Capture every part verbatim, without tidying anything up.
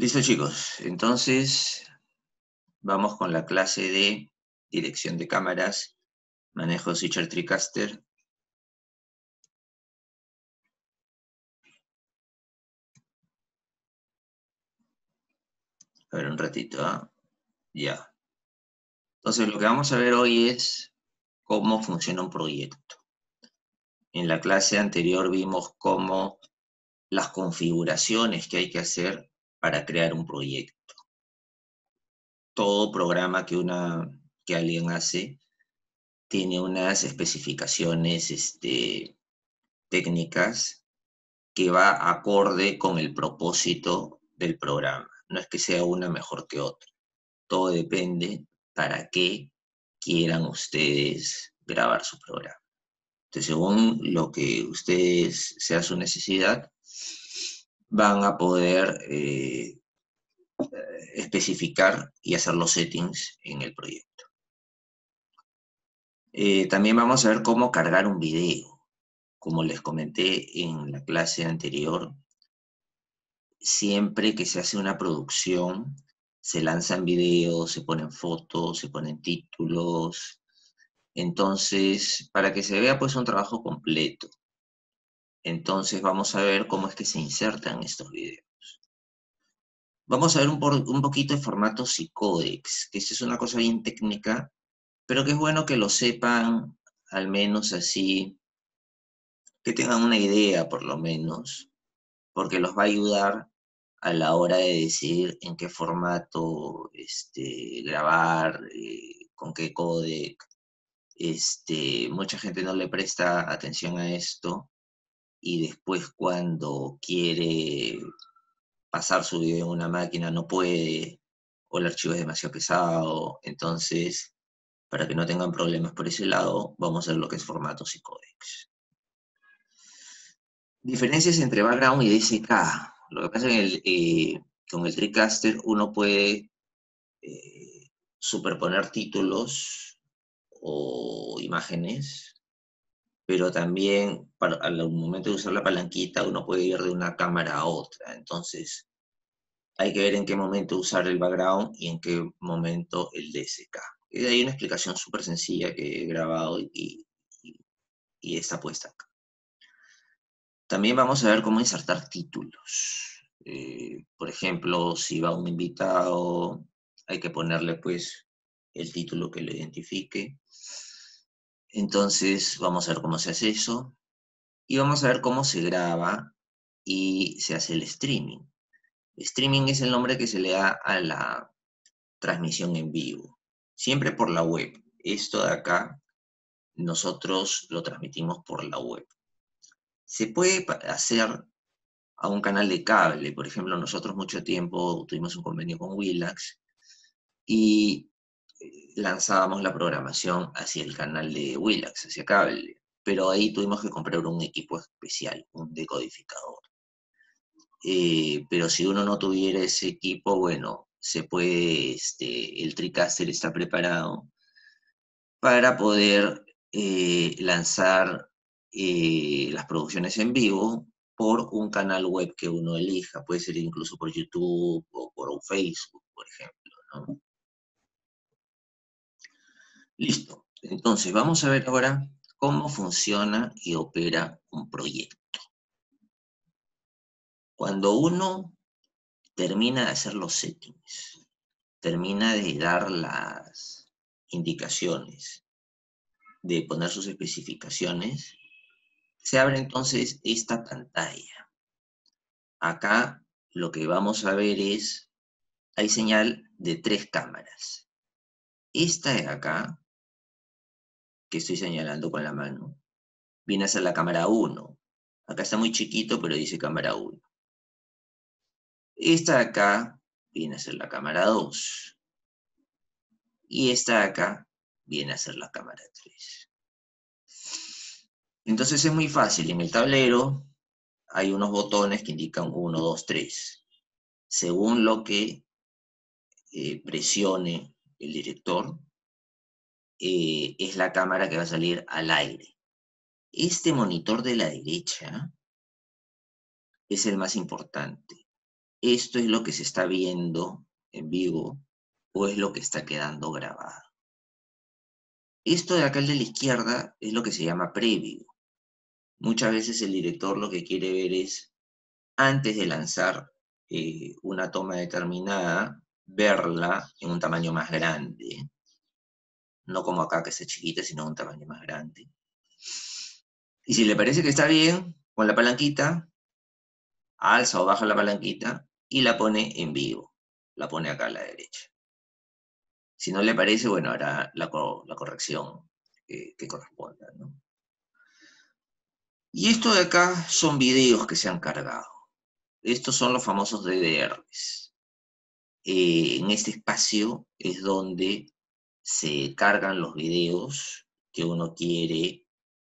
Listo, chicos. Entonces, vamos con la clase de dirección de cámaras, manejo Switcher TriCaster. A ver, un ratito, ¿ah? Ya. Entonces, lo que vamos a ver hoy es cómo funciona un proyecto. En la clase anterior vimos cómo las configuraciones que hay que hacer para crear un proyecto. Todo programa que, una, que alguien hace tiene unas especificaciones este, técnicas que va acorde con el propósito del programa. No es que sea una mejor que otra. Todo depende para qué quieran ustedes grabar su programa. Entonces, según lo que ustedes sea su necesidad, van a poder eh, especificar y hacer los settings en el proyecto. Eh, también vamos a ver cómo cargar un video. Como les comenté en la clase anterior, siempre que se hace una producción, se lanzan videos, se ponen fotos, se ponen títulos. Entonces, para que se vea pues un trabajo completo. Entonces vamos a ver cómo es que se insertan estos videos. Vamos a ver un, por, un poquito de formatos y códecs, que esa es una cosa bien técnica, pero que es bueno que lo sepan, al menos así, que tengan una idea por lo menos, porque los va a ayudar a la hora de decidir en qué formato este, grabar, eh, con qué codec. Este, mucha gente no le presta atención a esto y después cuando quiere pasar su video en una máquina no puede o el archivo es demasiado pesado. Entonces, para que no tengan problemas por ese lado, vamos a ver lo que es formatos y códecs. Diferencias entre background y D S K. Lo que pasa es que el, eh, con el TriCaster uno puede eh, superponer títulos o imágenes, pero también para, al momento de usar la palanquita uno puede ir de una cámara a otra. Entonces hay que ver en qué momento usar el background y en qué momento el D S K. Y hay una explicación súper sencilla que he grabado y, y, y está puesta acá. También vamos a ver cómo insertar títulos. Eh, por ejemplo, si va un invitado, hay que ponerle pues el título que lo identifique. Entonces vamos a ver cómo se hace eso. Y vamos a ver cómo se graba y se hace el streaming. Streaming es el nombre que se le da a la transmisión en vivo, siempre por la web. Esto de acá, nosotros lo transmitimos por la web. Se puede hacer a un canal de cable. Por ejemplo, nosotros mucho tiempo tuvimos un convenio con Willax y lanzábamos la programación hacia el canal de Willax, hacia cable. Pero ahí tuvimos que comprar un equipo especial, un decodificador. Eh, pero si uno no tuviera ese equipo, bueno, se puede, este, el TriCaster está preparado para poder eh, lanzar eh, las producciones en vivo por un canal web que uno elija. Puede ser incluso por YouTube o por un Facebook, por ejemplo, ¿no? Listo. Entonces, vamos a ver ahora cómo funciona y opera un proyecto. Cuando uno termina de hacer los settings, termina de dar las indicaciones, de poner sus especificaciones, se abre entonces esta pantalla. Acá lo que vamos a ver es, hay señal de tres cámaras. Esta de acá, que estoy señalando con la mano, viene a ser la cámara uno. Acá está muy chiquito, pero dice cámara uno. Esta de acá viene a ser la cámara dos. Y esta de acá viene a ser la cámara tres. Entonces es muy fácil. En el tablero hay unos botones que indican uno, dos, tres. Según lo que eh, presione el director, eh, es la cámara que va a salir al aire. Este monitor de la derecha es el más importante. esto es lo que se está viendo en vivo o es lo que está quedando grabado. Esto de acá, el de la izquierda, es lo que se llama preview. Muchas veces el director lo que quiere ver es, antes de lanzar eh, una toma determinada, verla en un tamaño más grande. No como acá que está chiquita, sino un tamaño más grande. Y si le parece que está bien, con la palanquita, alza o baja la palanquita y la pone en vivo. La pone acá a la derecha. Si no le parece, bueno, hará la, la corrección eh, que corresponda, ¿no? Y esto de acá son videos que se han cargado. Estos son los famosos D V Rs. Eh, en este espacio es donde se cargan los videos que uno quiere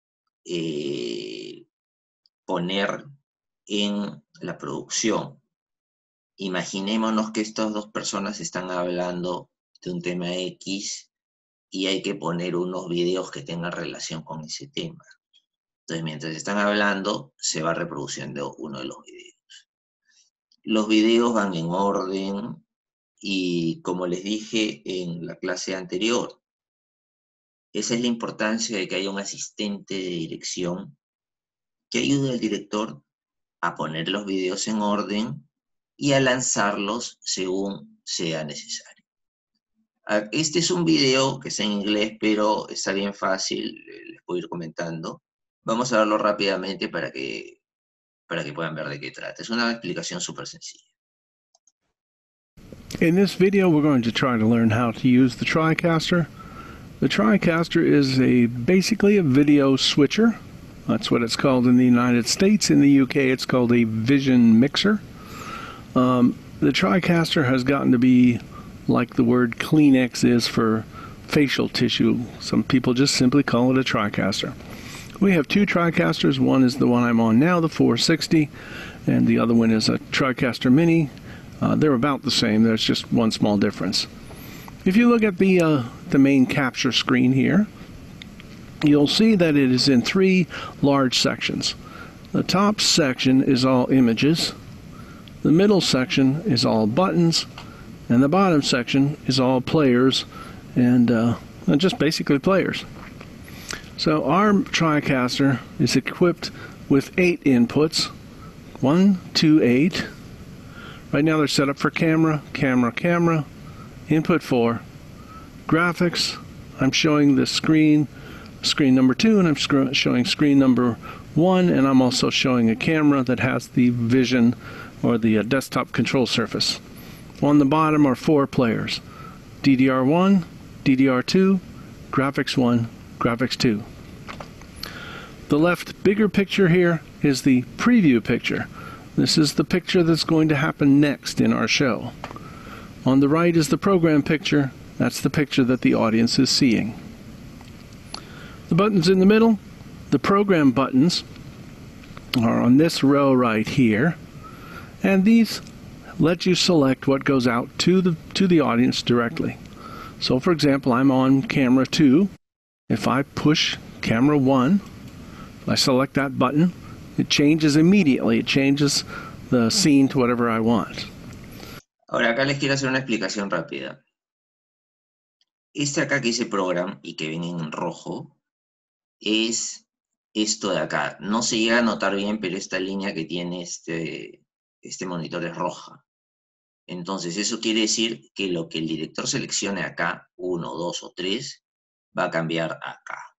eh, poner en la producción. Imaginémonos que estas dos personas están hablando de un tema X y hay que poner unos videos que tengan relación con ese tema. Entonces, mientras están hablando, se va reproduciendo uno de los videos. Los videos van en orden y, como les dije en la clase anterior, esa es la importancia de que haya un asistente de dirección que ayude al director a poner los videos en orden y a lanzarlos según sea necesario. Este es un video que está en inglés, pero está bien fácil, les puedo ir comentando. Vamos a verlo rápidamente para que, para que puedan ver de qué trata. Es una explicación súper sencilla. In this video, we're going to try to learn how to use the TriCaster. The TriCaster is a basically a video switcher. That's what it's called in the United States. In the U K, it's called a vision mixer. Um, the TriCaster has gotten to be like the word Kleenex is for facial tissue. Some people just simply call it a TriCaster. We have two TriCasters. One is the one I'm on now, the four sixty, and the other one is a TriCaster Mini. Uh, they're about the same. There's just one small difference. If you look at the, uh, the main capture screen here, you'll see that it is in three large sections. The top section is all images, the middle section is all buttons, and the bottom section is all players, and uh, just basically players. So our TriCaster is equipped with eight inputs, one, two, eight. Right now they're set up for camera, camera, camera, input four, graphics. I'm showing the screen, screen number two, and I'm sc showing screen number one, and I'm also showing a camera that has the vision or the uh, desktop control surface. On the bottom are four players, D D R one, D D R two, graphics one, graphics two. The left bigger picture here is the preview picture. This is the picture that's going to happen next in our show. On the right is the program picture. That's the picture that the audience is seeing. The buttons in the middle, the program buttons, are on this row right here, and these let you select what goes out to the to the audience directly. So for example, I'm on camera two. If I push camera one, I select that button, it changes immediately. It changes the scene to whatever I want. Ahora acá les quiero hacer una explicación rápida. Este acá que dice program y que viene en rojo es esto de acá. No se llega a notar bien, pero esta línea que tiene este, este monitor es roja. Entonces eso quiere decir que lo que el director seleccione acá, uno, dos o tres, va a cambiar acá.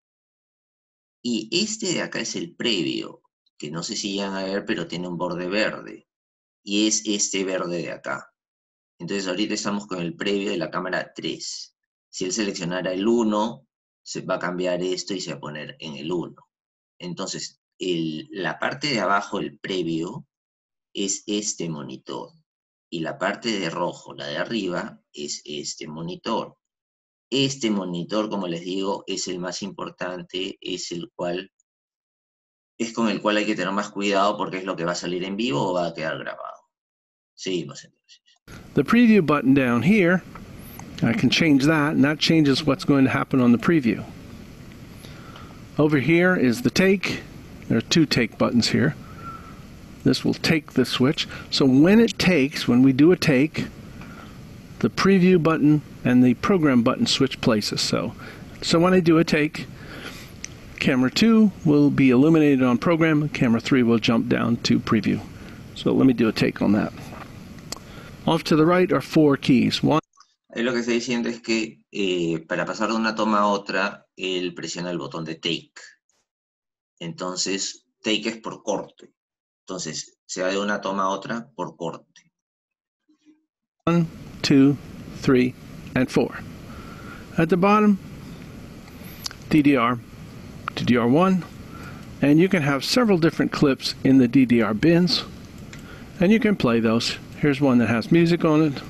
Y este de acá es el previo, que no sé si llegan a ver, pero tiene un borde verde. Y es este verde de acá. Entonces ahorita estamos con el previo de la cámara tres. Si él seleccionara el uno, se va a cambiar esto y se va a poner en el uno. Entonces, el, la parte de abajo, el previo, es este monitor. Y la parte de rojo, la de arriba, es este monitor. Este monitor, como les digo, es el más importante, es el cual, es con el cual hay que tener más cuidado porque es lo que va a salir en vivo o va a quedar grabado. Seguimos entonces. The preview button down here, I can change that, and that changes what's going to happen on the preview. Over here is the take. There are two take buttons here. This will take the switch. So when it takes, when we do a take, the preview button and the program button switch places. So, so when I do a take, camera two will be illuminated on program, camera three will jump down to preview. So let me do a take on that. Off to the right are four keys. One. Ahí lo que está diciendo es que eh, para pasar de una toma a otra, él presiona el botón de take. Entonces, take es por corte. Entonces, se va de una toma a otra por corte. One, two, three, and four. At the bottom, D D R, D D R one, and you can have several different clips in the D D R bins, and you can play those. Here's one that has music on it.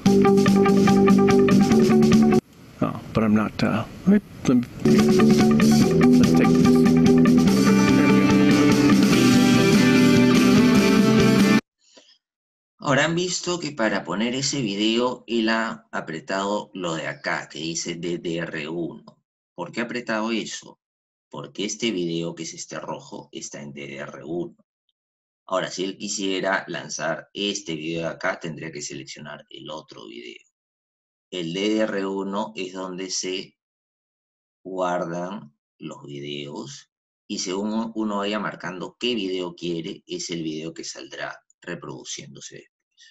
Oh, but I'm not, uh, let me, let me, let's take this. Ahora han visto que para poner ese video él ha apretado lo de acá, que dice D D R uno. ¿Por qué ha apretado eso? Porque este video, que es este rojo, está en D D R uno. Ahora, si él quisiera lanzar este video de acá, tendría que seleccionar el otro video. El D D R uno es donde se guardan los videos y según uno vaya marcando qué video quiere, es el video que saldrá reproduciéndose.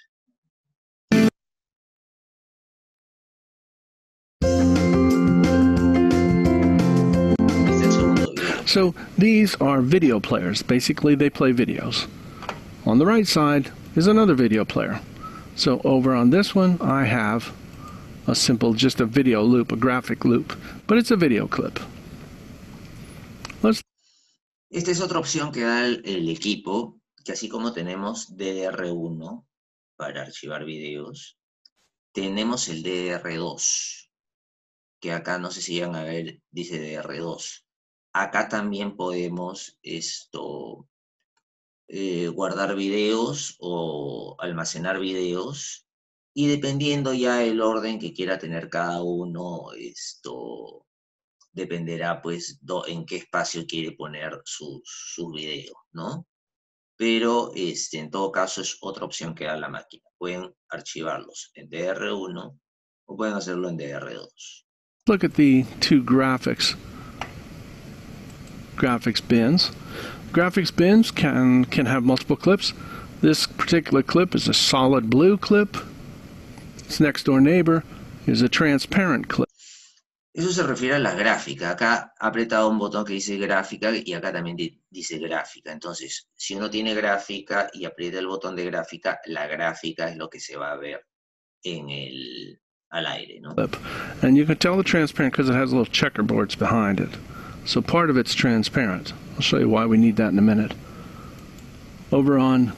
So these are video players. Basically, they play videos. On the right side is another video player. So over on this one, I have a simple, just a video loop, a graphic loop, but it's a video clip. Let's... Esta es otra opción que da el, el equipo, que así como tenemos D D R uno para archivar videos, tenemos el D D R dos, que acá no sé si van a ver, dice D D R dos. Acá también podemos esto, eh, guardar videos o almacenar videos y dependiendo ya el orden que quiera tener cada uno, esto dependerá pues do, en qué espacio quiere poner sus, sus videos, ¿no? Pero este, en todo caso es otra opción que da la máquina. Pueden archivarlos en D D R uno o pueden hacerlo en D D R dos. Look at the two graphics. Graphics bins. Graphics bins can, can have multiple clips. This particular clip is a solid blue clip. Its next door neighbor is a transparent clip. Eso se refiere a la gráfica. Acá ha apretado un botón que dice gráfica y acá también dice gráfica. Entonces, si uno tiene gráfica y aprieta el botón de gráfica, la gráfica es lo que se va a ver en el, al aire, ¿no? And you can tell the transparent because it has little checkerboards behind it. So part of it's transparent. I'll show you why we need that in a minute. Over on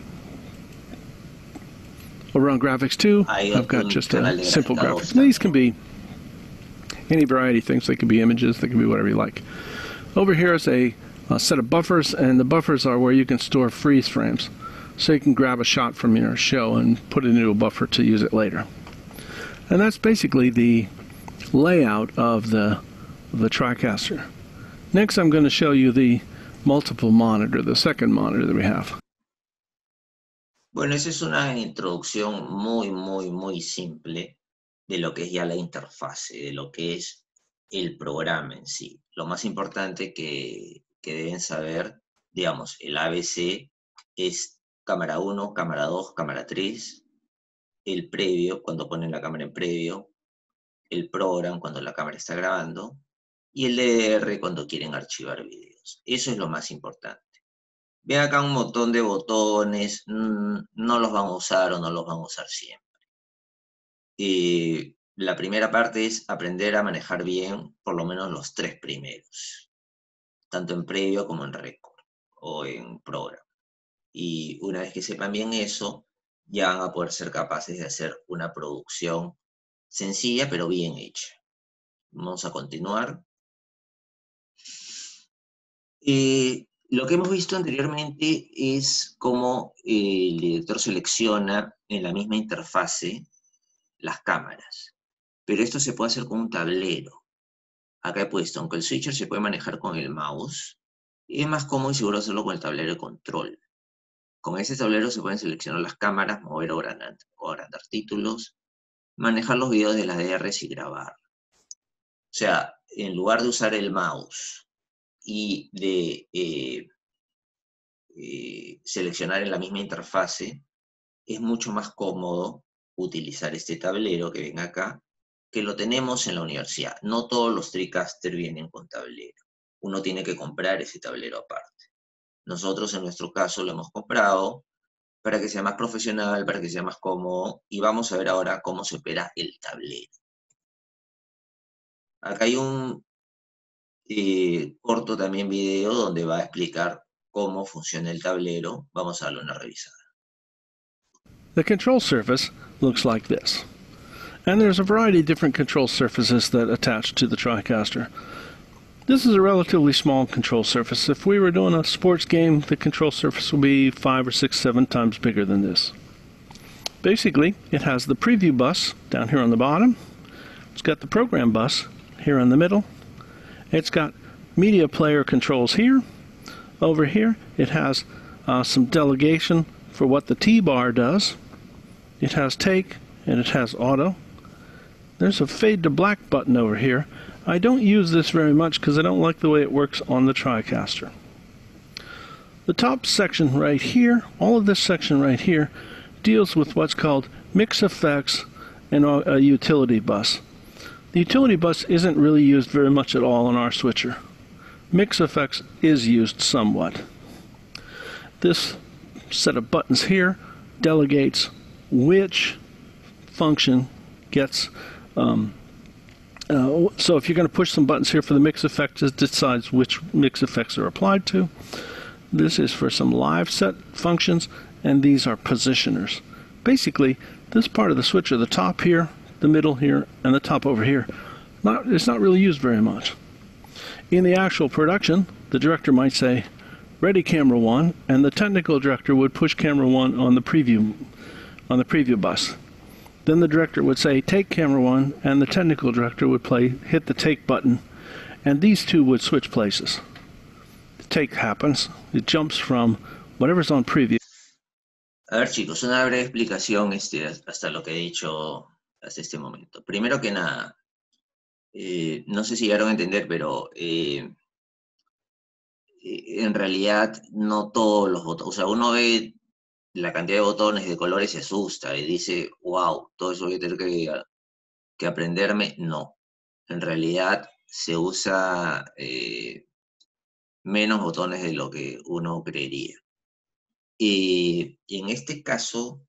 over on graphics two, I've got just a simple graphics. These can be any variety of things. They can be images, they can be whatever you like. Over here is a, a set of buffers, and the buffers are where you can store freeze frames. So you can grab a shot from your show and put it into a buffer to use it later. And that's basically the layout of the, of the TriCaster. Next, I'm going to show you the multiple monitor, the second monitor that we have. Bueno, esa es una introducción muy, muy, muy simple de lo que es ya la interfase, de lo que es el programa en sí. Lo más importante que, que deben saber, digamos, el A B C es cámara uno, cámara dos, cámara tres, el previo, cuando ponen la cámara en previo, el program, cuando la cámara está grabando, y el D D R cuando quieren archivar videos. Eso es lo más importante. Ven acá un montón de botones, mmm, no los van a usar o no los van a usar siempre. Eh, la primera parte es aprender a manejar bien por lo menos los tres primeros, tanto en previo como en record o en program. Y una vez que sepan bien eso, ya van a poder ser capaces de hacer una producción sencilla pero bien hecha. Vamos a continuar. Eh, lo que hemos visto anteriormente es cómo eh, el director selecciona en la misma interfase las cámaras. Pero esto se puede hacer con un tablero. Acá he puesto, aunque el switcher se puede manejar con el mouse, es más cómodo y seguro hacerlo con el tablero de control. Con ese tablero se pueden seleccionar las cámaras, mover o agrandar, o agrandar títulos, manejar los videos de las D Rs y grabar. O sea, en lugar de usar el mouse y de eh, eh, seleccionar en la misma interfase, es mucho más cómodo utilizar este tablero que ven acá, que lo tenemos en la universidad. No todos los TriCaster vienen con tablero. Uno tiene que comprar ese tablero aparte. Nosotros en nuestro caso lo hemos comprado para que sea más profesional, para que sea más cómodo, y vamos a ver ahora cómo se opera el tablero. Acá hay un eh, corto también video donde va a explicar cómo funciona el tablero. Vamos a darle una revisada. The control surface looks like this. And there's a variety of different control surfaces that attach to the TriCaster. This is a relatively small control surface. If we were doing a sports game, the control surface will be five or six, seven times bigger than this. Basically, it has the preview bus down here on the bottom. It's got the program bus here in the middle. It's got media player controls here. Over here, it has uh, some delegation for what the T-bar does. It has take and it has auto. There's a fade to black button over here. I don't use this very much because I don't like the way it works on the TriCaster. The top section right here, all of this section right here, deals with what's called mix effects and a utility bus. The utility bus isn't really used very much at all on our switcher. Mix effects is used somewhat. This set of buttons here delegates which function gets um, uh, so if you're going to push some buttons here for the mix effects, it decides which mix effects are applied to. This is for some live set functions, and these are positioners. Basically, this part of the switcher, the top here, the middle here, and the top over here, not, it's not really used very much. In the actual production, the director might say, ready camera one, and the technical director would push camera one on the preview on the preview bus. Then the director would say take camera one, and the technical director would play hit the take button, and these two would switch places. The take happens, it jumps from whatever's on preview. A ver, chicos, una breve explicación este, hasta lo que he dicho hasta este momento. Primero que nada, eh, no sé si llegaron a entender, pero eh, en realidad no todos los botones, o sea, uno ve la cantidad de botones de colores se asusta y dice, wow, todo eso voy a tener que, que aprenderme. No, en realidad se usa eh, menos botones de lo que uno creería. Y, y en este caso,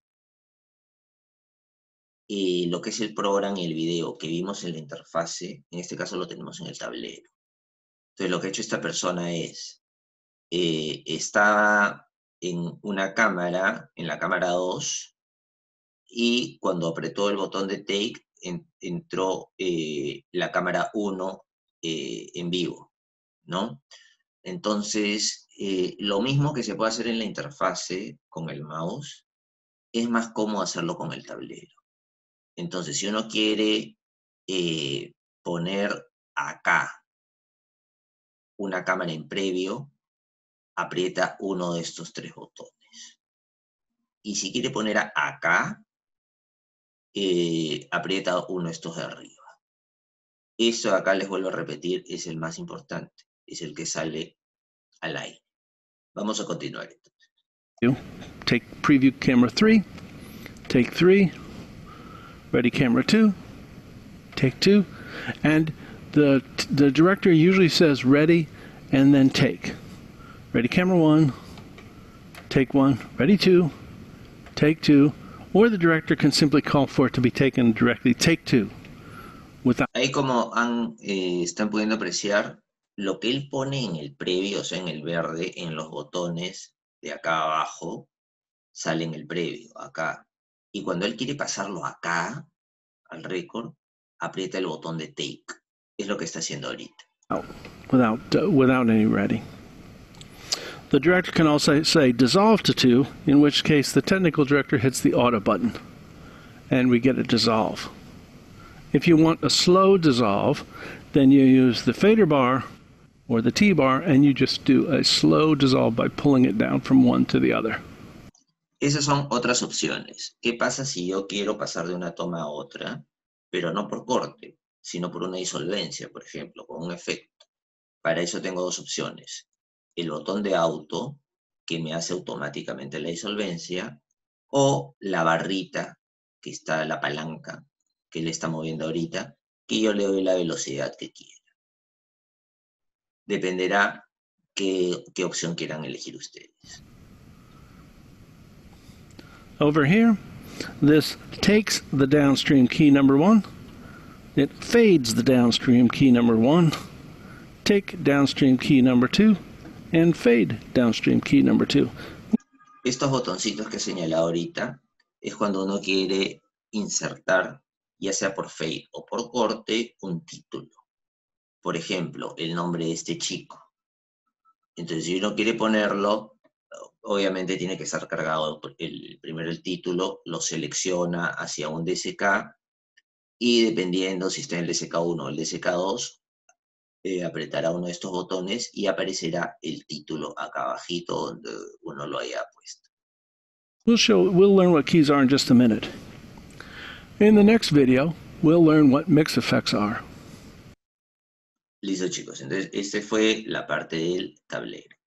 eh, lo que es el programa y el video que vimos en la interfase, en este caso lo tenemos en el tablero. Entonces lo que ha hecho esta persona es, eh, está en una cámara, en la cámara dos, y cuando apretó el botón de take, en, entró eh, la cámara uno eh, en vivo, ¿no? Entonces, eh, lo mismo que se puede hacer en la interfase con el mouse, es más cómodo hacerlo con el tablero. Entonces, si uno quiere eh, poner acá una cámara en previo, aprieta uno de estos tres botones. Y si quiere poner acá, eh, aprieta uno de estos de arriba. Eso acá, les vuelvo a repetir, es el más importante. Es el que sale al aire. Vamos a continuar entonces. Take preview camera three, take three, ready camera two, take two, and the, the director usually says ready and then take. Ready camera one, take one, ready two, take two, or the director can simply call for it to be taken directly, take two. Without... Ahí como han, eh, están pudiendo apreciar, lo que él pone en el previo, o sea, en el verde, en los botones de acá abajo, sale en el previo, acá. Y cuando él quiere pasarlo acá, al récord, aprieta el botón de take. Es lo que está haciendo ahorita. Without, uh, without any ready. The director can also say dissolve to two, in which case the technical director hits the auto button, and we get a dissolve. If you want a slow dissolve, then you use the fader bar or the T-bar, and you just do a slow dissolve by pulling it down from one to the other. Esas son otras opciones. ¿Qué pasa si yo quiero pasar de una toma a otra, pero no por corte, sino por una disolvencia, por ejemplo, con un efecto? Para eso tengo dos opciones. El botón de auto, que me hace automáticamente la disolvencia, o la barrita, que está la palanca, que le está moviendo ahorita, que yo le doy la velocidad que quiera. Dependerá qué, qué opción quieran elegir ustedes. Over here, this takes the downstream key number one. It fades the downstream key number one. Take downstream key number two. And fade downstream key number two. Estos botoncitos que he señalado ahorita es cuando uno quiere insertar, ya sea por fade o por corte, un título. Por ejemplo, el nombre de este chico. Entonces, si uno quiere ponerlo, obviamente tiene que estar cargado el, primero el título, lo selecciona hacia un D S K y dependiendo si está en el D S K uno o el D S K dos, eh, apretará uno de estos botones y aparecerá el título acá abajito donde uno lo haya puesto. We'll show, we'll learn what keys are in just a minute. In the next video, we'll learn what mix effects are. Listo, chicos. Entonces, esta fue la parte del tablero.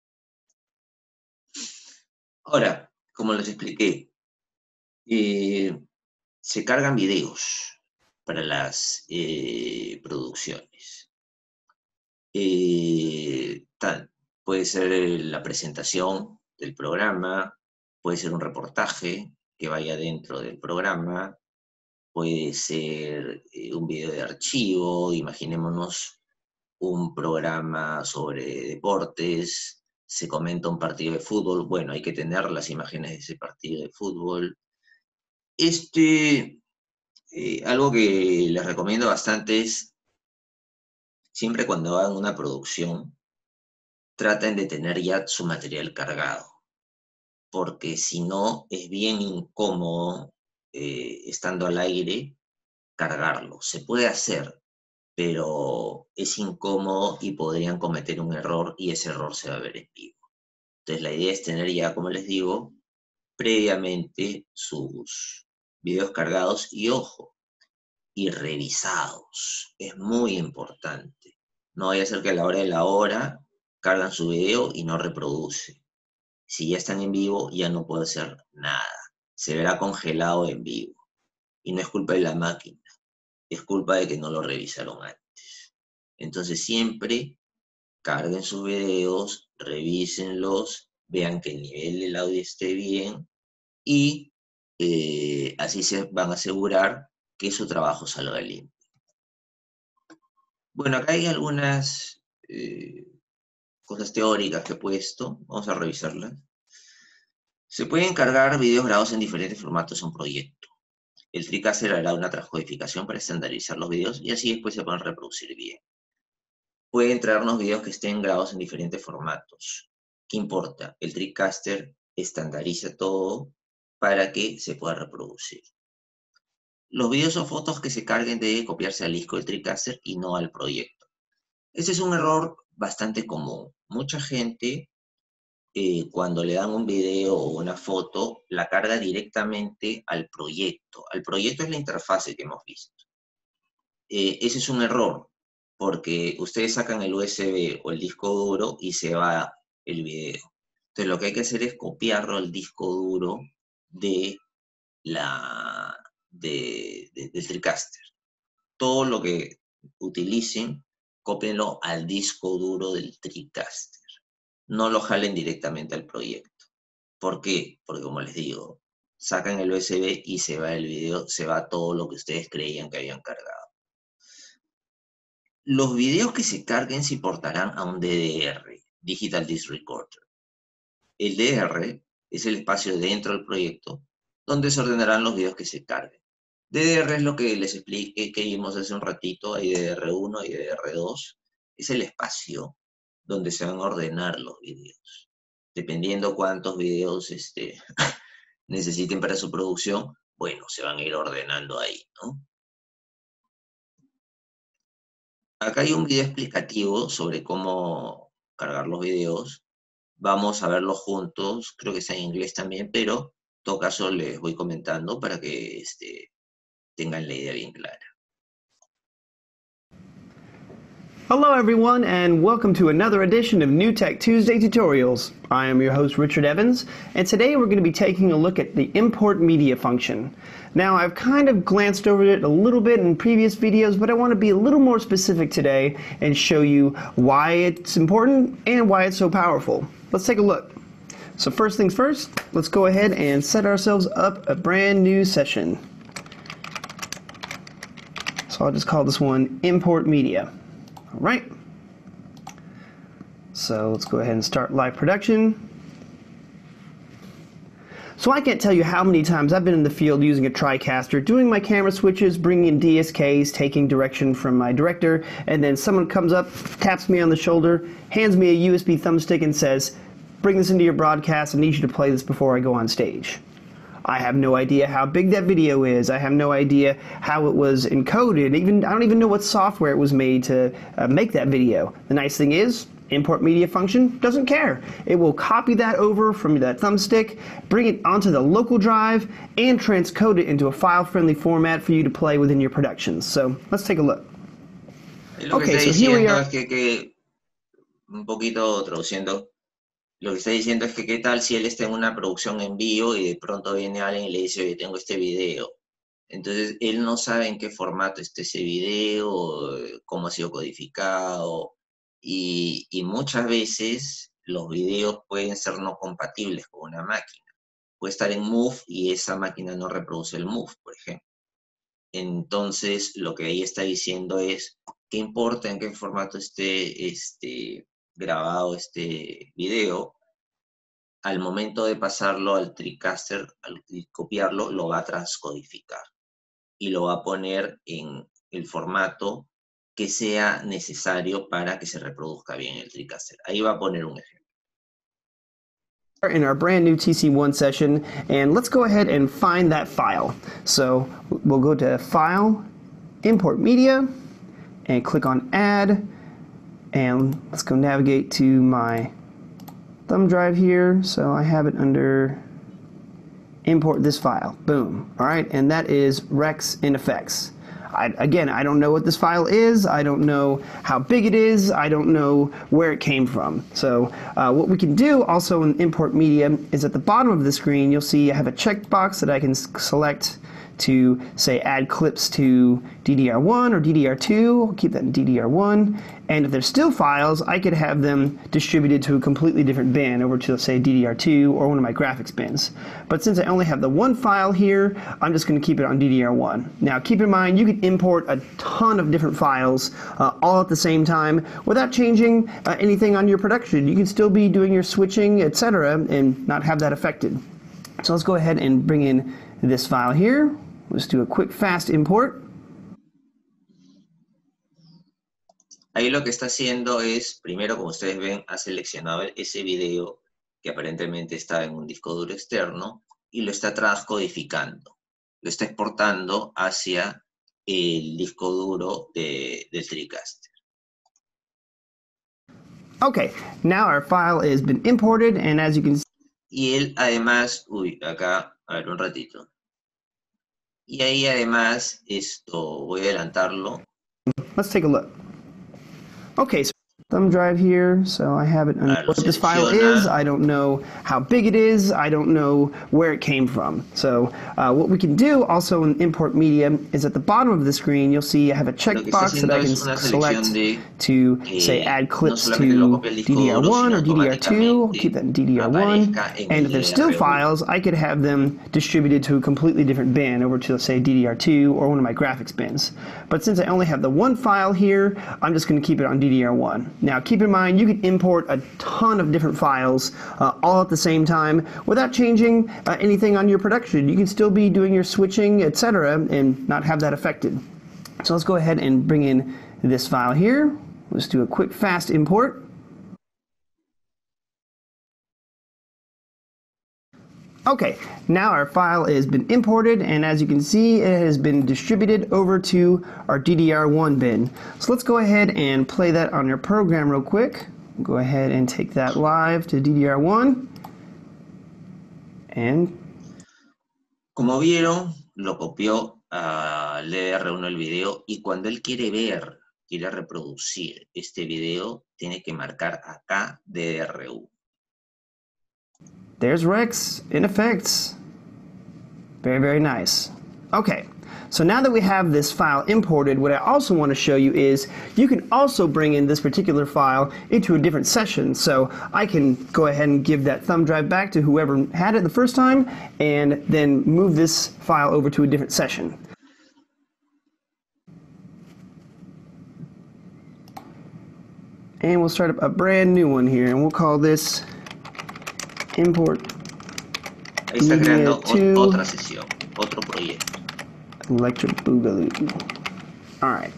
Ahora, como les expliqué, eh, se cargan videos para las eh, producciones. Eh, tal, puede ser la presentación del programa, puede ser un reportaje que vaya dentro del programa, puede ser eh, un video de archivo, imaginémonos un programa sobre deportes, se comenta un partido de fútbol, bueno, hay que tener las imágenes de ese partido de fútbol. Este, eh, algo que les recomiendo bastante es, siempre cuando hagan una producción, traten de tener ya su material cargado, porque si no, es bien incómodo, eh, estando al aire, cargarlo. Se puede hacer, pero es incómodo y podrían cometer un error y ese error se va a ver en vivo. Entonces la idea es tener ya, como les digo, previamente sus videos cargados y ojo, y revisados. Es muy importante. No vaya a ser que a la hora de la hora cargan su video y no reproduce. Si ya están en vivo, ya no puede hacer nada. Se verá congelado en vivo. Y no es culpa de la máquina, es culpa de que no lo revisaron antes. Entonces siempre carguen sus videos, revísenlos, vean que el nivel del audio esté bien y eh, así se van a asegurar que su trabajo salga limpio. Bueno, acá hay algunas eh, cosas teóricas que he puesto, vamos a revisarlas. Se pueden cargar videos grabados en diferentes formatos a un proyecto. El TriCaster hará una transcodificación para estandarizar los videos y así después se pueden reproducir bien. Pueden traernos videos que estén grabados en diferentes formatos. ¿Qué importa? El TriCaster estandariza todo para que se pueda reproducir. Los videos o fotos que se carguen deben copiarse al disco del TriCaster y no al proyecto. Ese es un error bastante común. Mucha gente, eh, cuando le dan un video o una foto, la carga directamente al proyecto. Al proyecto es la interfase que hemos visto. Eh, ese es un error, porque ustedes sacan el U S B o el disco duro y se va el video. Entonces lo que hay que hacer es copiarlo al disco duro de la, de, de, del TriCaster. Todo lo que utilicen, cópienlo al disco duro del TriCaster. No lo jalen directamente al proyecto. ¿Por qué? Porque como les digo, sacan el U S B y se va el video, se va todo lo que ustedes creían que habían cargado. Los videos que se carguen se importarán a un D D R, Digital Disc Recorder. El D D R es el espacio dentro del proyecto donde se ordenarán los videos que se carguen. D D R es lo que les expliqué que vimos hace un ratito, hay D D R uno y D D R dos. Es el espacio donde se van a ordenar los videos. Dependiendo cuántos videos este, necesiten para su producción, bueno, se van a ir ordenando ahí, ¿no? Acá hay un video explicativo sobre cómo cargar los videos. Vamos a verlo juntos, creo que está en inglés también, pero todo caso les voy comentando para que este, tengan la idea bien clara. Hello everyone, and welcome to another edition of New Tech Tuesday Tutorials. I am your host Richard Evans, and today we're going to be taking a look at the import media function. Now, I've kind of glanced over it a little bit in previous videos, but I want to be a little more specific today and show you why it's important and why it's so powerful. Let's take a look. So first things first, let's go ahead and set ourselves up a brand new session. So I'll just call this one Import Media. All right, so let's go ahead and start live production. So I can't tell you how many times I've been in the field using a TriCaster, doing my camera switches, bringing in D S Ks, taking direction from my director, and then someone comes up, taps me on the shoulder, hands me a U S B thumbstick and says, bring this into your broadcast, I need you to play this before I go on stage. I have no idea how big that video is. I have no idea how it was encoded. Even I don't even know what software it was made to uh, make that video. The nice thing is, import media function doesn't care. It will copy that over from that thumbstick, bring it onto the local drive, and transcode it into a file-friendly format for you to play within your productions. So let's take a look. Okay, so here we are. Es que, que, un poquito traduciendo. Lo que está diciendo es que qué tal si él está en una producción en vivo y de pronto viene alguien y le dice, oye, tengo este video. Entonces, él no sabe en qué formato está ese video, cómo ha sido codificado, y, y muchas veces los videos pueden ser no compatibles con una máquina. Puede estar en MOV y esa máquina no reproduce el MOV, por ejemplo. Entonces, lo que ahí está diciendo es, ¿qué importa en qué formato esté este... grabado este video? Al momento de pasarlo al TriCaster, al copiarlo, lo va a transcodificar y lo va a poner en el formato que sea necesario para que se reproduzca bien el TriCaster. Ahí va a poner un ejemplo. In our brand new T C one session, and let's go ahead and find that file. So we'll go to File, Import Media, and click on Add. And let's go navigate to my thumb drive here. So I have it under import this file. Boom. All right, and that is Rex in Effects. I, again, I don't know what this file is. I don't know how big it is. I don't know where it came from. So uh, what we can do also in import media is at the bottom of the screen, you'll see I have a checkbox that I can select to say add clips to D D R one or D D R two. I'll keep that in D D R one. And if they're still files, I could have them distributed to a completely different bin over to, say, D D R two or one of my graphics bins. But since I only have the one file here, I'm just going to keep it on D D R one. Now keep in mind, you can import a ton of different files uh, all at the same time without changing uh, anything on your production. You can still be doing your switching, et cetera, and not have that affected. So let's go ahead and bring in this file here. Let's do a quick fast import. Ahí lo que está haciendo es, primero, como ustedes ven, ha seleccionado ese video que aparentemente está en un disco duro externo y lo está transcodificando. Lo está exportando hacia el disco duro de, del TriCaster. Okay, now our file has been imported, and as you can see. Y él además, uy, acá, a ver un ratito. Y ahí además, esto, voy a adelantarlo. Let's take a look. Okay, so thumb drive here, so I have it under what this file is. I don't know how big it is. I don't know where it came from. So uh, what we can do also in import media is at the bottom of the screen, you'll see I have a checkbox that I can select to say add clips to D D R one or D D R two. I'll keep that in D D R one. And if they're still files, I could have them distributed to a completely different bin over to, say, D D R two or one of my graphics bins. But since I only have the one file here, I'm just going to keep it on D D R one. Now keep in mind, you can import a ton of different files uh, all at the same time without changing uh, anything on your production. You can still be doing your switching, et cetera, and not have that affected. So let's go ahead and bring in this file here. Let's do a quick fast import. Okay, now our file has been imported, and as you can see, it has been distributed over to our D D R one bin. So let's go ahead and play that on your program real quick. Go ahead and take that live to D D R one. And Como vieron, lo copió al D D R uno el video y cuando él quiere ver, quiere reproducir este video, tiene que marcar acá D D R uno. There's Rex in effects. Very, very nice. Okay, so now that we have this file imported, what I also want to show you is you can also bring in this particular file into a different session. So I can go ahead and give that thumb drive back to whoever had it the first time and then move this file over to a different session. And we'll start up a brand new one here and we'll call this import Ahí está creando otra sesión, otro proyecto. Electric Boogaloo. All right.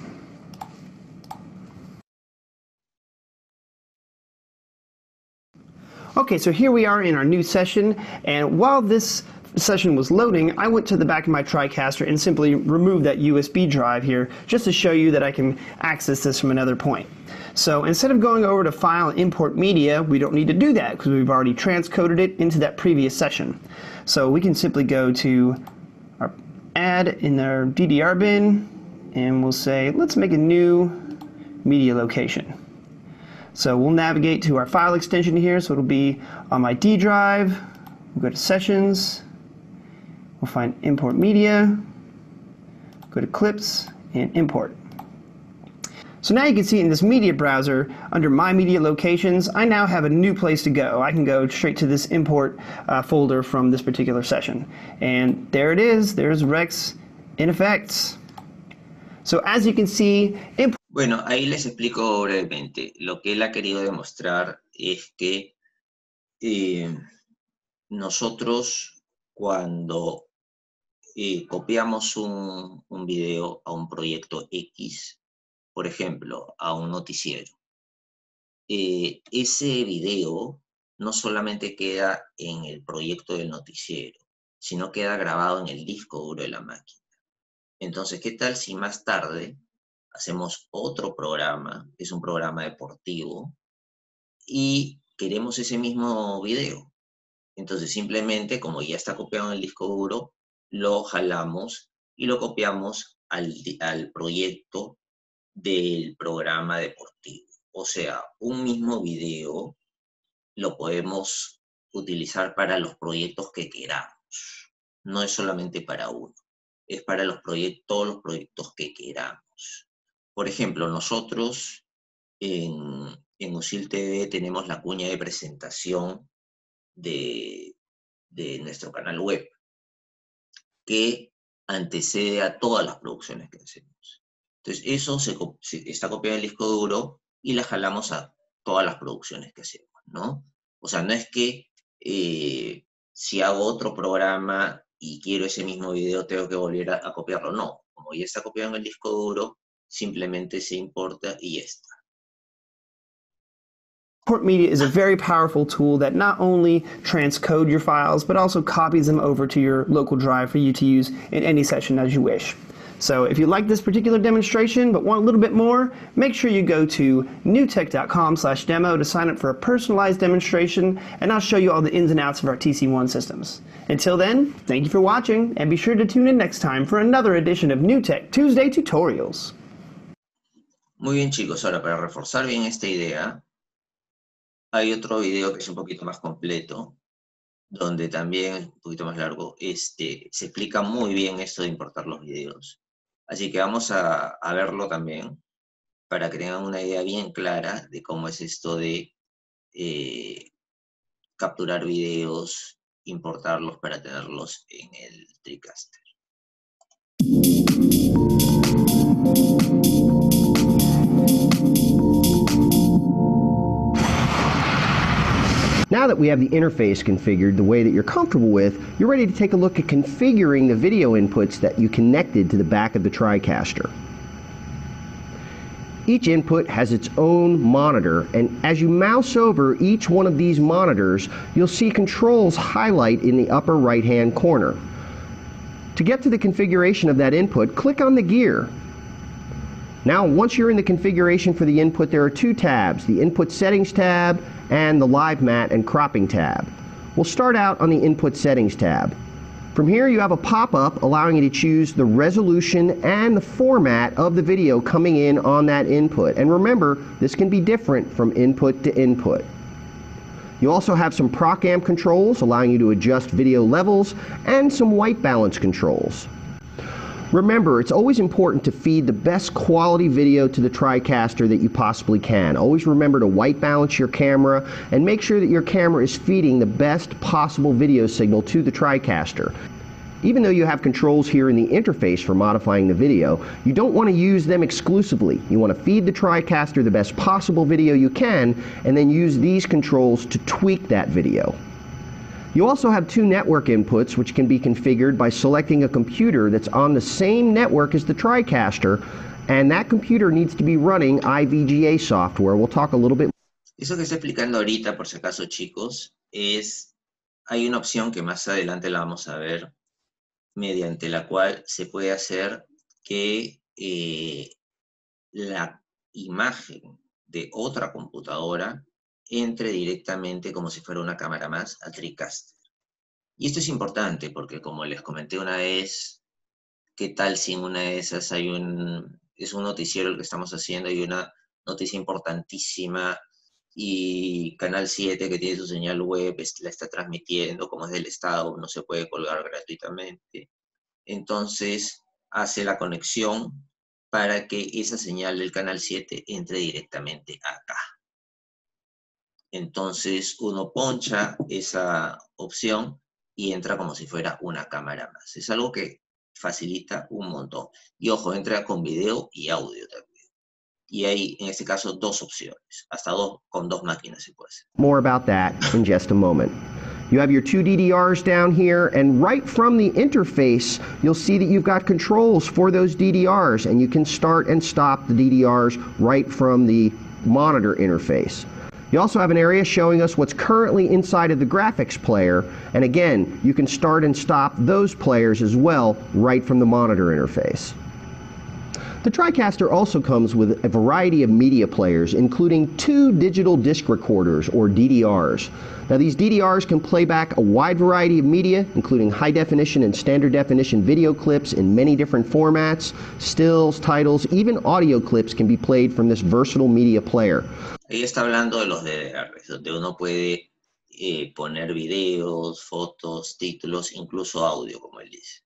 Okay, so here we are in our new session, and while this session was loading, I went to the back of my TriCaster and simply removed that U S B drive here just to show you that I can access this from another point. So instead of going over to File and Import Media, we don't need to do that because we've already transcoded it into that previous session. So we can simply go to our Add in our D D R bin and we'll say let's make a new media location. So we'll navigate to our file extension here, so it'll be on my D drive. We'll go to Sessions, we'll find Import Media, go to Clips and Import. So now you can see in this media browser, under My Media Locations, I now have a new place to go. I can go straight to this import uh, folder from this particular session. And there it is, there's Rex in effects. So as you can see, import. Bueno, ahí les explico brevemente. Lo que él ha querido demostrar es que eh, nosotros cuando eh, copiamos un, un video a un proyecto X, por ejemplo, a un noticiero, eh, ese video no solamente queda en el proyecto del noticiero, sino queda grabado en el disco duro de la máquina. Entonces, ¿qué tal si más tarde hacemos otro programa, que es un programa deportivo, y queremos ese mismo video? Entonces, simplemente, como ya está copiado en el disco duro, lo jalamos y lo copiamos al, al proyecto del programa deportivo. O sea, un mismo video lo podemos utilizar para los proyectos que queramos. No es solamente para uno, es para los proyectos, todos los proyectos que queramos. Por ejemplo, nosotros en, en Usil T V tenemos la cuña de presentación de, de nuestro canal web, que antecede a todas las producciones que hacemos. Entonces, eso se, se está copiado en el disco duro y la jalamos a todas las producciones que hacemos, ¿no? O sea, no es que eh, si hago otro programa y quiero ese mismo video, tengo que volver a, a copiarlo. No, como ya está copiado en el disco duro, simplemente se importa y ya está. Import Media is a very powerful tool that not only transcode your files, but also copies them over to your local drive for you to use in any session as you wish. So if you like this particular demonstration but want a little bit more, make sure you go to newtek dot com slash demo to sign up for a personalized demonstration, and I'll show you all the ins and outs of our T C one systems. Until then, thank you for watching, and be sure to tune in next time for another edition of NewTek Tuesday Tutorials. Muy bien, chicos, ahora para reforzar bien esta idea, hay otro video que es un poquito más completo, donde también es un poquito más largo, este, se explica muy bien esto de importar los videos. Así que vamos a, a verlo también, para que tengan una idea bien clara de cómo es esto de eh, capturar videos, importarlos para tenerlos en el TriCaster. Now that we have the interface configured the way that you're comfortable with, you're ready to take a look at configuring the video inputs that you connected to the back of the TriCaster. Each input has its own monitor, and as you mouse over each one of these monitors, you'll see controls highlight in the upper right-hand corner. To get to the configuration of that input, click on the gear. Now, once you're in the configuration for the input, there are two tabs, the Input Settings tab and the Live Mat and Cropping tab. We'll start out on the Input Settings tab. From here, you have a pop-up allowing you to choose the resolution and the format of the video coming in on that input. And remember, this can be different from input to input. You also have some proc amp controls allowing you to adjust video levels and some white balance controls. Remember, it's always important to feed the best quality video to the TriCaster that you possibly can. Always remember to white balance your camera and make sure that your camera is feeding the best possible video signal to the TriCaster. Even though you have controls here in the interface for modifying the video, you don't want to use them exclusively. You want to feed the TriCaster the best possible video you can and then use these controls to tweak that video. You also have two network inputs which can be configured by selecting a computer that's on the same network as the TriCaster, and that computer needs to be running I V G A software. We'll talk a little bit. Eso que está explicando ahorita, por si acaso, chicos, es, hay una opción que más adelante la vamos a ver, mediante la cual se puede hacer que eh, la imagen de otra computadora entre directamente como si fuera una cámara más al TriCaster. Y esto es importante porque, como les comenté una vez, ¿qué tal si en una de esas hay un, es un noticiero el que estamos haciendo y una noticia importantísima y Canal siete, que tiene su señal web, la está transmitiendo, como es del Estado, no se puede colgar gratuitamente? Entonces hace la conexión para que esa señal del Canal siete entre directamente acá. Entonces uno poncha esa opción y entra como si fuera una cámara más. Es algo que facilita un montón. Y ojo, entra con video y audio también. Y hay, en este caso, dos opciones. Hasta dos, con dos máquinas se puede hacer. More about that in just a moment. You have your two D D Rs down here, and right from the interface, you'll see that you've got controls for those D D Rs, and you can start and stop the D D Rs right from the monitor interface. You also have an area showing us what's currently inside of the graphics player, and again, you can start and stop those players as well right from the monitor interface. The TriCaster also comes with a variety of media players, including two digital disc recorders, or D D Rs. Now, these D D Rs can play back a wide variety of media, including high definition and standard definition video clips in many different formats, stills, titles, even audio clips can be played from this versatile media player. Ahí está hablando de los D D Rs, donde uno puede eh, poner videos, fotos, títulos, incluso audio, como él dice.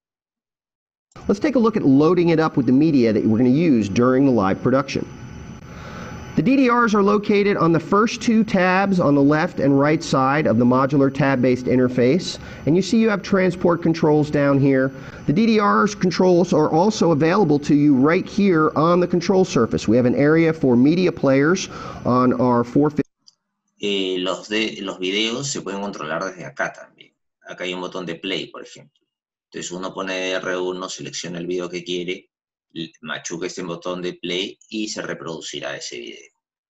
Let's take a look at loading it up with the media that we're going to use during the live production. The D D Rs are located on the first two tabs on the left and right side of the modular tab-based interface, and you see you have transport controls down here. The D D Rs controls are also available to you right here on the control surface. We have an area for media players on our four fifty. Eh, los, de, los videos se pueden controlar desde acá también. Acá hay un botón de play, por ejemplo. Entonces uno pone R uno, selecciona el video que quiere, machuca este botón de play y se reproducirá ese video.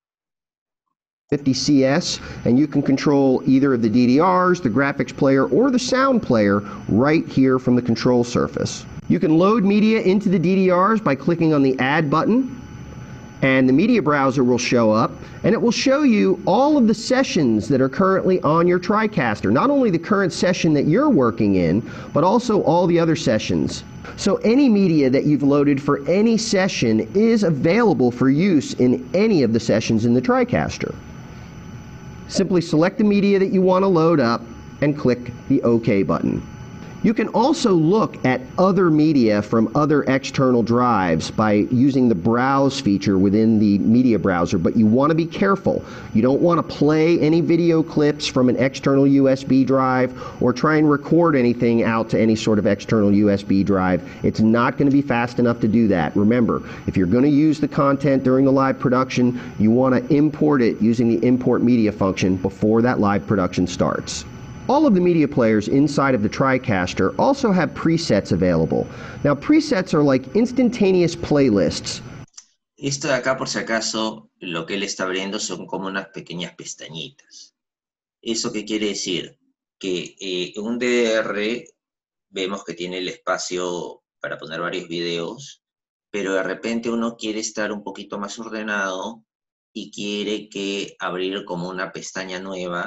fifty C S, and you can control either of the D D Rs, the graphics player, or the sound player right here from the control surface. You can load media into the D D Rs by clicking on the Add button, and the media browser will show up, and it will show you all of the sessions that are currently on your TriCaster. Not only the current session that you're working in, but also all the other sessions. So any media that you've loaded for any session is available for use in any of the sessions in the TriCaster. Simply select the media that you want to load up and click the OK button. You can also look at other media from other external drives by using the browse feature within the media browser, but you want to be careful. You don't want to play any video clips from an external U S B drive or try and record anything out to any sort of external U S B drive. It's not going to be fast enough to do that. Remember, if you're going to use the content during the live production, you want to import it using the import media function before that live production starts. All of the media players inside of the TriCaster also have presets available. Now, presets are like instantaneous playlists. Esto de acá, por si acaso, lo que él está abriendo son como unas pequeñas pestañitas. ¿Eso qué quiere decir? Que eh, un D D R vemos que tiene el espacio para poner varios videos, pero de repente uno quiere estar un poquito más ordenado y quiere que abrir como una pestaña nueva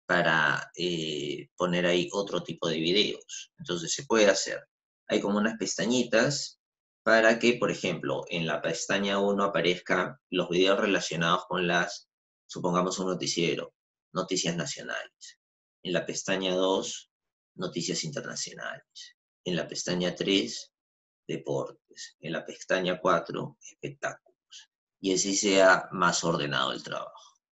para eh, poner ahí otro tipo de videos. Entonces se puede hacer. Hay como unas pestañitas para que, por ejemplo, en la pestaña uno aparezcan los videos relacionados con las, supongamos un noticiero, noticias nacionales. En la pestaña dos, noticias internacionales. En la pestaña tres, deportes. En la pestaña cuatro, espectáculos. Y así sea más ordenado el trabajo.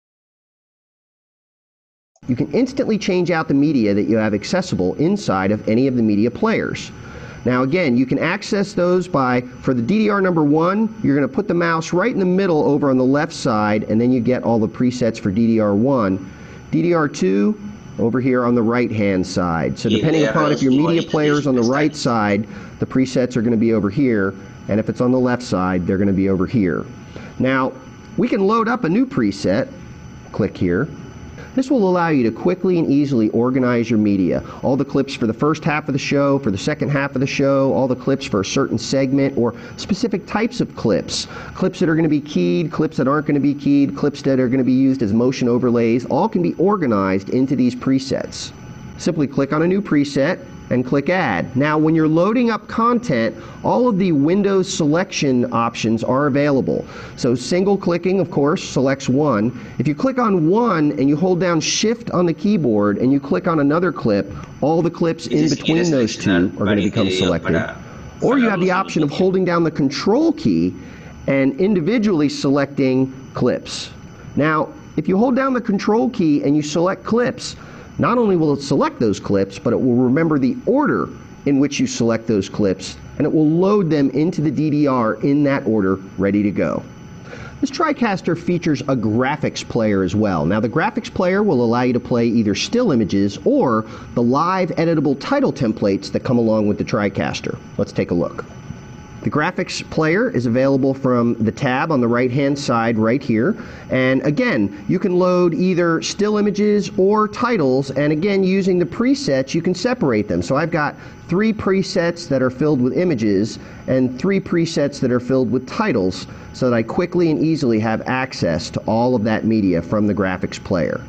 You can instantly change out the media that you have accessible inside of any of the media players. Now again, you can access those by, for the D D R number one, you're going to put the mouse right in the middle over on the left side, and then you get all the presets for D D R one. D D R two, over here on the right hand side. So depending upon if your media player is on the right side, the presets are going to be over here, and if it's on the left side, they're going to be over here. Now, we can load up a new preset. Click here. This will allow you to quickly and easily organize your media. All the clips for the first half of the show, for the second half of the show, all the clips for a certain segment or specific types of clips. Clips that are going to be keyed, clips that aren't going to be keyed, clips that are going to be used as motion overlays, all can be organized into these presets. Simply click on a new preset and click Add. Now when you're loading up content, all of the Windows selection options are available. So single clicking, of course, selects one. If you click on one and you hold down Shift on the keyboard and you click on another clip, all the clips in between those two are going to become selected. Or you have the option of holding down the Control key and individually selecting clips. Now, if you hold down the Control key and you select clips, not only will it select those clips, but it will remember the order in which you select those clips, and it will load them into the D D R in that order, ready to go. This TriCaster features a graphics player as well. Now the graphics player will allow you to play either still images or the live editable title templates that come along with the TriCaster. Let's take a look. The graphics player is available from the tab on the right hand side right here, and again you can load either still images or titles, and again using the presets you can separate them. So I've got three presets that are filled with images and three presets that are filled with titles, so that I quickly and easily have access to all of that media from the graphics player.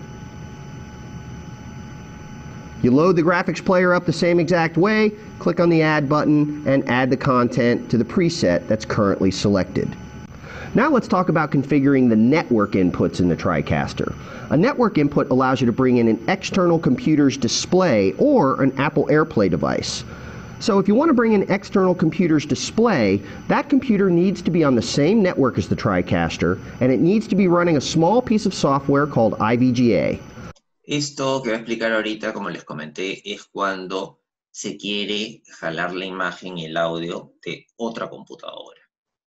You load the graphics player up the same exact way, click on the Add button, and add the content to the preset that's currently selected. Now let's talk about configuring the network inputs in the TriCaster. A network input allows you to bring in an external computer's display or an Apple AirPlay device. So if you want to bring in external computer's display, that computer needs to be on the same network as the TriCaster, and it needs to be running a small piece of software called I V G A. Esto que voy a explicar ahorita, como les comenté, es cuando se quiere jalar la imagen y el audio de otra computadora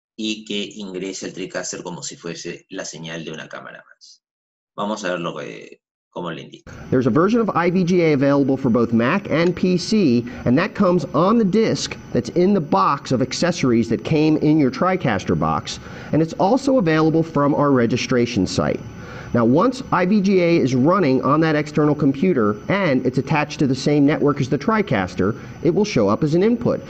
y que ingrese el TriCaster como si fuese la señal de una cámara más. Vamos a ver lo que, cómo le indico. There's a version of I V G A available for both Mac and P C, and that comes on the disk that's in the box of accessories that came in your TriCaster box, and it's also available from our registration site. Now once I V G A is running on that external computer and it's attached to the same network as the TriCaster, it will show up as an input.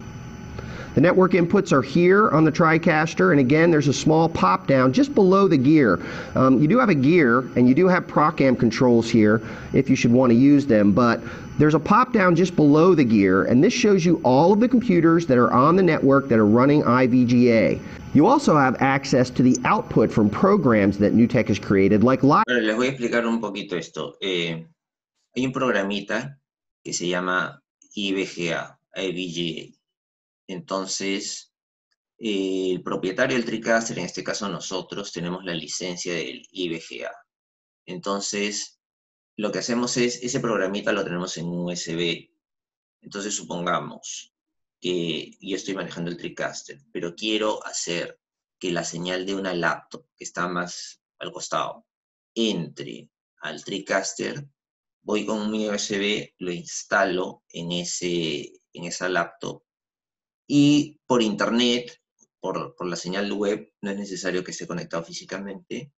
The network inputs are here on the TriCaster, and again there's a small pop down just below the gear. Um, you do have a gear and you do have PROCAM controls here if you should want to use them, but there's a pop down just below the gear, and this shows you all of the computers that are on the network that are running I V G A. You also have access to the output from programs that NewTek has created, like Live. Bueno, les voy a explicar un poquito esto. Eh, hay un programita que se llama I V G A, I V G A. Entonces, eh, el propietario del TriCaster, en este caso nosotros, tenemos la licencia del I V G A. Entonces, lo que hacemos es, ese programita lo tenemos en un U S B. Entonces, supongamos que yo estoy manejando el TriCaster, pero quiero hacer que la señal de una laptop, que está más al costado, entre al TriCaster. Voy con mi U S B, lo instalo en, ese, en esa laptop, y por internet, por, por la señal web, no es necesario que esté conectado físicamente,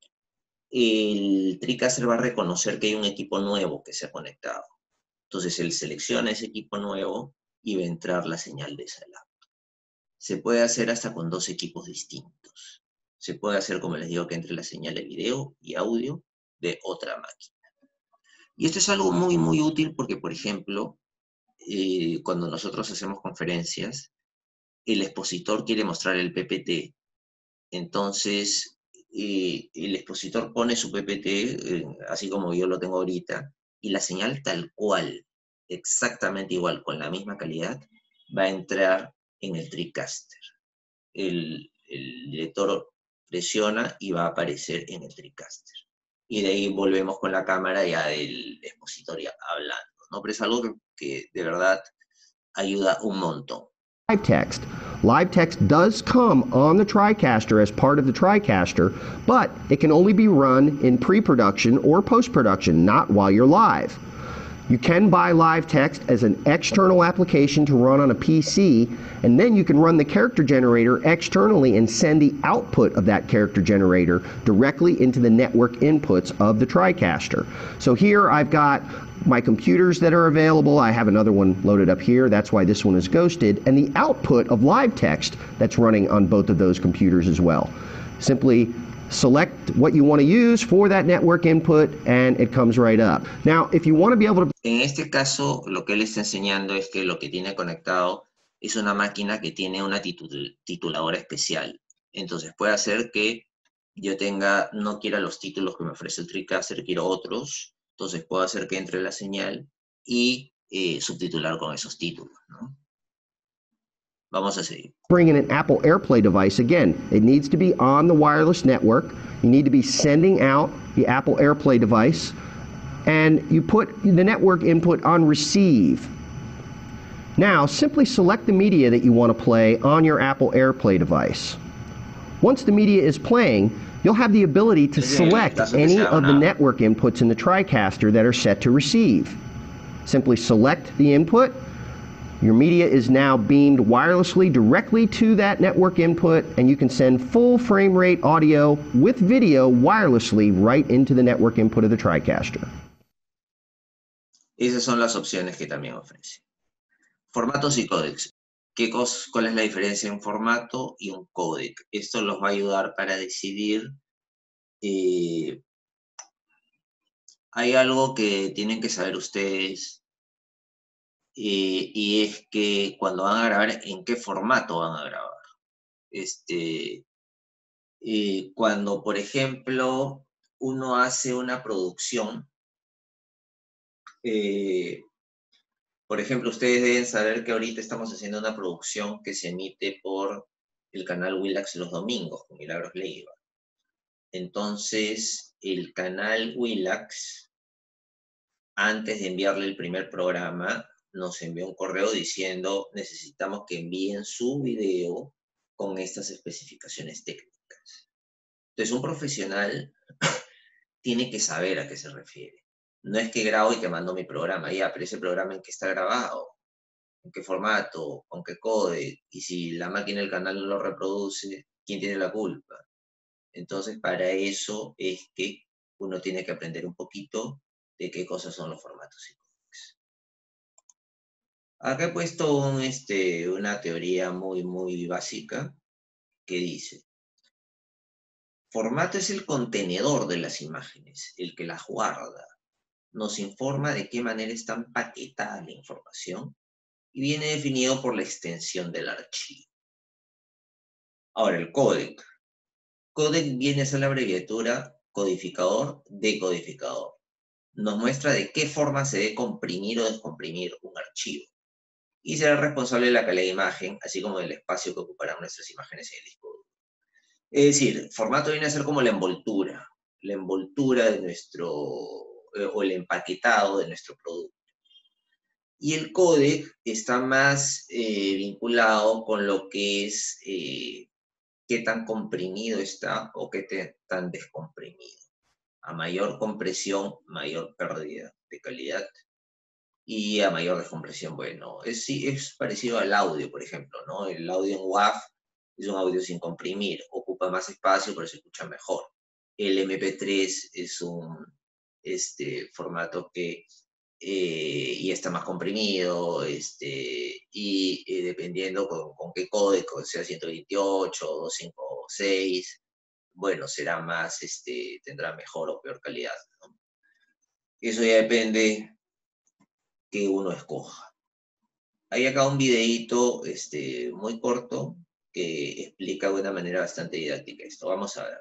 el TriCaster va a reconocer que hay un equipo nuevo que se ha conectado. Entonces él selecciona ese equipo nuevo y va a entrar la señal de esa laptop. Se puede hacer hasta con dos equipos distintos. Se puede hacer, como les digo, que entre la señal de video y audio de otra máquina. Y esto es algo muy, muy útil porque, por ejemplo, eh, cuando nosotros hacemos conferencias, el expositor quiere mostrar el P P T. Entonces, eh, el expositor pone su P P T, eh, así como yo lo tengo ahorita, y la señal tal cual, exactamente igual, con la misma calidad, va a entrar en el TriCaster. El, el director presiona y va a aparecer en el TriCaster. Y de ahí volvemos con la cámara ya del expositor ya hablando, ¿no? Pero es algo que, que de verdad ayuda un montón. Live text. Live text does come on the TriCaster as part of the TriCaster, but it can only be run in pre-production or post-production, not while you're live. You can buy live text as an external application to run on a P C, and then you can run the character generator externally and send the output of that character generator directly into the network inputs of the TriCaster. So here I've got my computers that are available. I have another one loaded up here. That's why this one is ghosted. And the output of live text that's running on both of those computers as well. Simply select what you want to use for that network input and it comes right up. Now, if you want to be able to... En este caso, lo que él está enseñando es que lo que tiene conectado es una máquina que tiene una titul tituladora especial. Entonces puede hacer que yo tenga, no quiera los títulos que me ofrece el TriCaster, quiero otros. Entonces puedo hacer que entre la señal y eh, subtitular con esos títulos, ¿no? Vamos a seguir. Bring in an Apple AirPlay device. Again, it needs to be on the wireless network. You need to be sending out the Apple AirPlay device, and you put the network input on receive. Now, simply select the media that you want to play on your Apple AirPlay device. Once the media is playing, you'll have the ability to select any of the network inputs in the TriCaster that are set to receive. Simply select the input. Your media is now beamed wirelessly directly to that network input, and you can send full frame rate audio with video wirelessly right into the network input of the TriCaster. Esas son las opciones que también ofrece. Formatos y códecs. ¿Qué cos, ¿Cuál es la diferencia en un formato y un códec? Esto los va a ayudar para decidir. Eh, hay algo que tienen que saber ustedes. Eh, y es que cuando van a grabar, ¿en qué formato van a grabar? Este, eh, cuando, por ejemplo, uno hace una producción, eh, por ejemplo, ustedes deben saber que ahorita estamos haciendo una producción que se emite por el canal Willax los domingos, con Milagros Leiva. Entonces, el canal Willax, antes de enviarle el primer programa, nos envió un correo diciendo necesitamos que envíen su video con estas especificaciones técnicas. Entonces un profesional tiene que saber a qué se refiere. No es que grabo y te mando mi programa, ya, pero ese programa en qué está grabado, en qué formato, con qué codec, y si la máquina del canal no lo reproduce, ¿quién tiene la culpa? Entonces para eso es que uno tiene que aprender un poquito de qué cosas son los formatos y codecs. Acá he puesto un, este, una teoría muy, muy básica que dice: formato es el contenedor de las imágenes, el que las guarda. Nos informa de qué manera está empaquetada la información y viene definido por la extensión del archivo. Ahora, el códec. Códec viene a ser la abreviatura codificador, decodificador. Nos muestra de qué forma se debe comprimir o descomprimir un archivo. Y será responsable de la calidad de imagen, así como del espacio que ocuparán nuestras imágenes en el disco duro. Es decir, formato viene a ser como la envoltura, la envoltura de nuestro, eh, o el empaquetado de nuestro producto. Y el códec está más eh, vinculado con lo que es eh, qué tan comprimido está o qué te, tan descomprimido. A mayor compresión, mayor pérdida de calidad. Y a mayor descompresión, bueno, es, es parecido al audio, por ejemplo, ¿no? El audio en W A V es un audio sin comprimir, ocupa más espacio, pero se escucha mejor. El eme pe tres es un este, formato que eh, y está más comprimido, este, y eh, dependiendo con, con qué códec, sea ciento veintiocho o doscientos cincuenta y seis, bueno, será más, este, tendrá mejor o peor calidad, ¿no? Eso ya depende que uno escoja. Hay acá un videíto este, muy corto que explica de una manera bastante didáctica esto. Vamos a ver.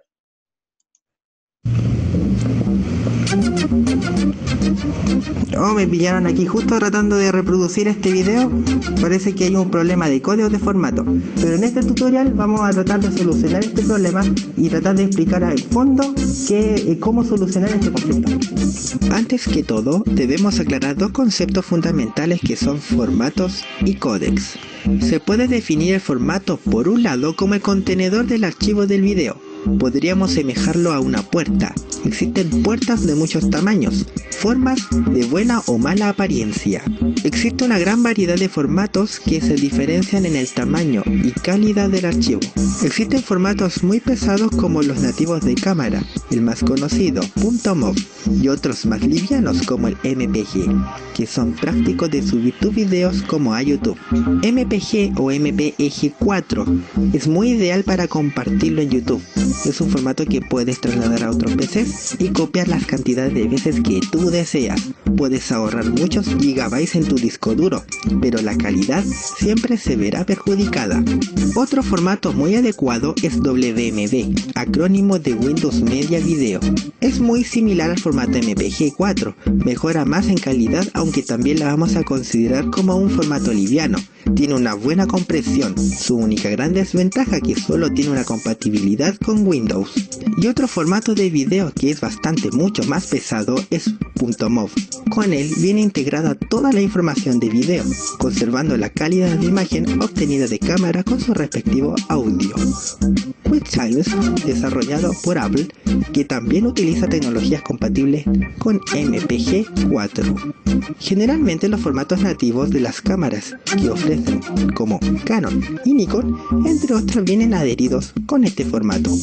Oh, me pillaron aquí justo tratando de reproducir este video. Parece que hay un problema de código de formato. Pero en este tutorial vamos a tratar de solucionar este problema y tratar de explicar al fondo que, cómo solucionar este conflicto. Antes que todo, debemos aclarar dos conceptos fundamentales que son formatos y códecs. Se puede definir el formato por un lado como el contenedor del archivo del video. Podríamos semejarlo a una puerta. Existen puertas de muchos tamaños, formas de buena o mala apariencia. Existe una gran variedad de formatos que se diferencian en el tamaño y calidad del archivo. Existen formatos muy pesados como los nativos de cámara, el más conocido, .mov, y otros más livianos como el M P G, que son prácticos de subir tus videos como a YouTube. M P G o M P E G cuatro es muy ideal para compartirlo en YouTube. Es un formato que puedes trasladar a otros P Cs y copiar las cantidades de veces que tú deseas. Puedes ahorrar muchos gigabytes en tu disco duro, pero la calidad siempre se verá perjudicada. Otro formato muy adecuado es W M V, acrónimo de Windows Media Video. Es muy similar al formato M P G cuatro, mejora más en calidad, aunque también la vamos a considerar como un formato liviano. Tiene una buena compresión, su única gran desventaja que solo tiene una compatibilidad con Windows. Y otro formato de video que es bastante mucho más pesado es .mov. Con él viene integrada toda la información de video, conservando la calidad de imagen obtenida de cámara con su respectivo audio. QuickTime, desarrollado por Apple, que también utiliza tecnologías compatibles con M P G cuatro. Generalmente los formatos nativos de las cámaras que ofrecen, como Canon y Nikon, entre otros, vienen adheridos con este formato.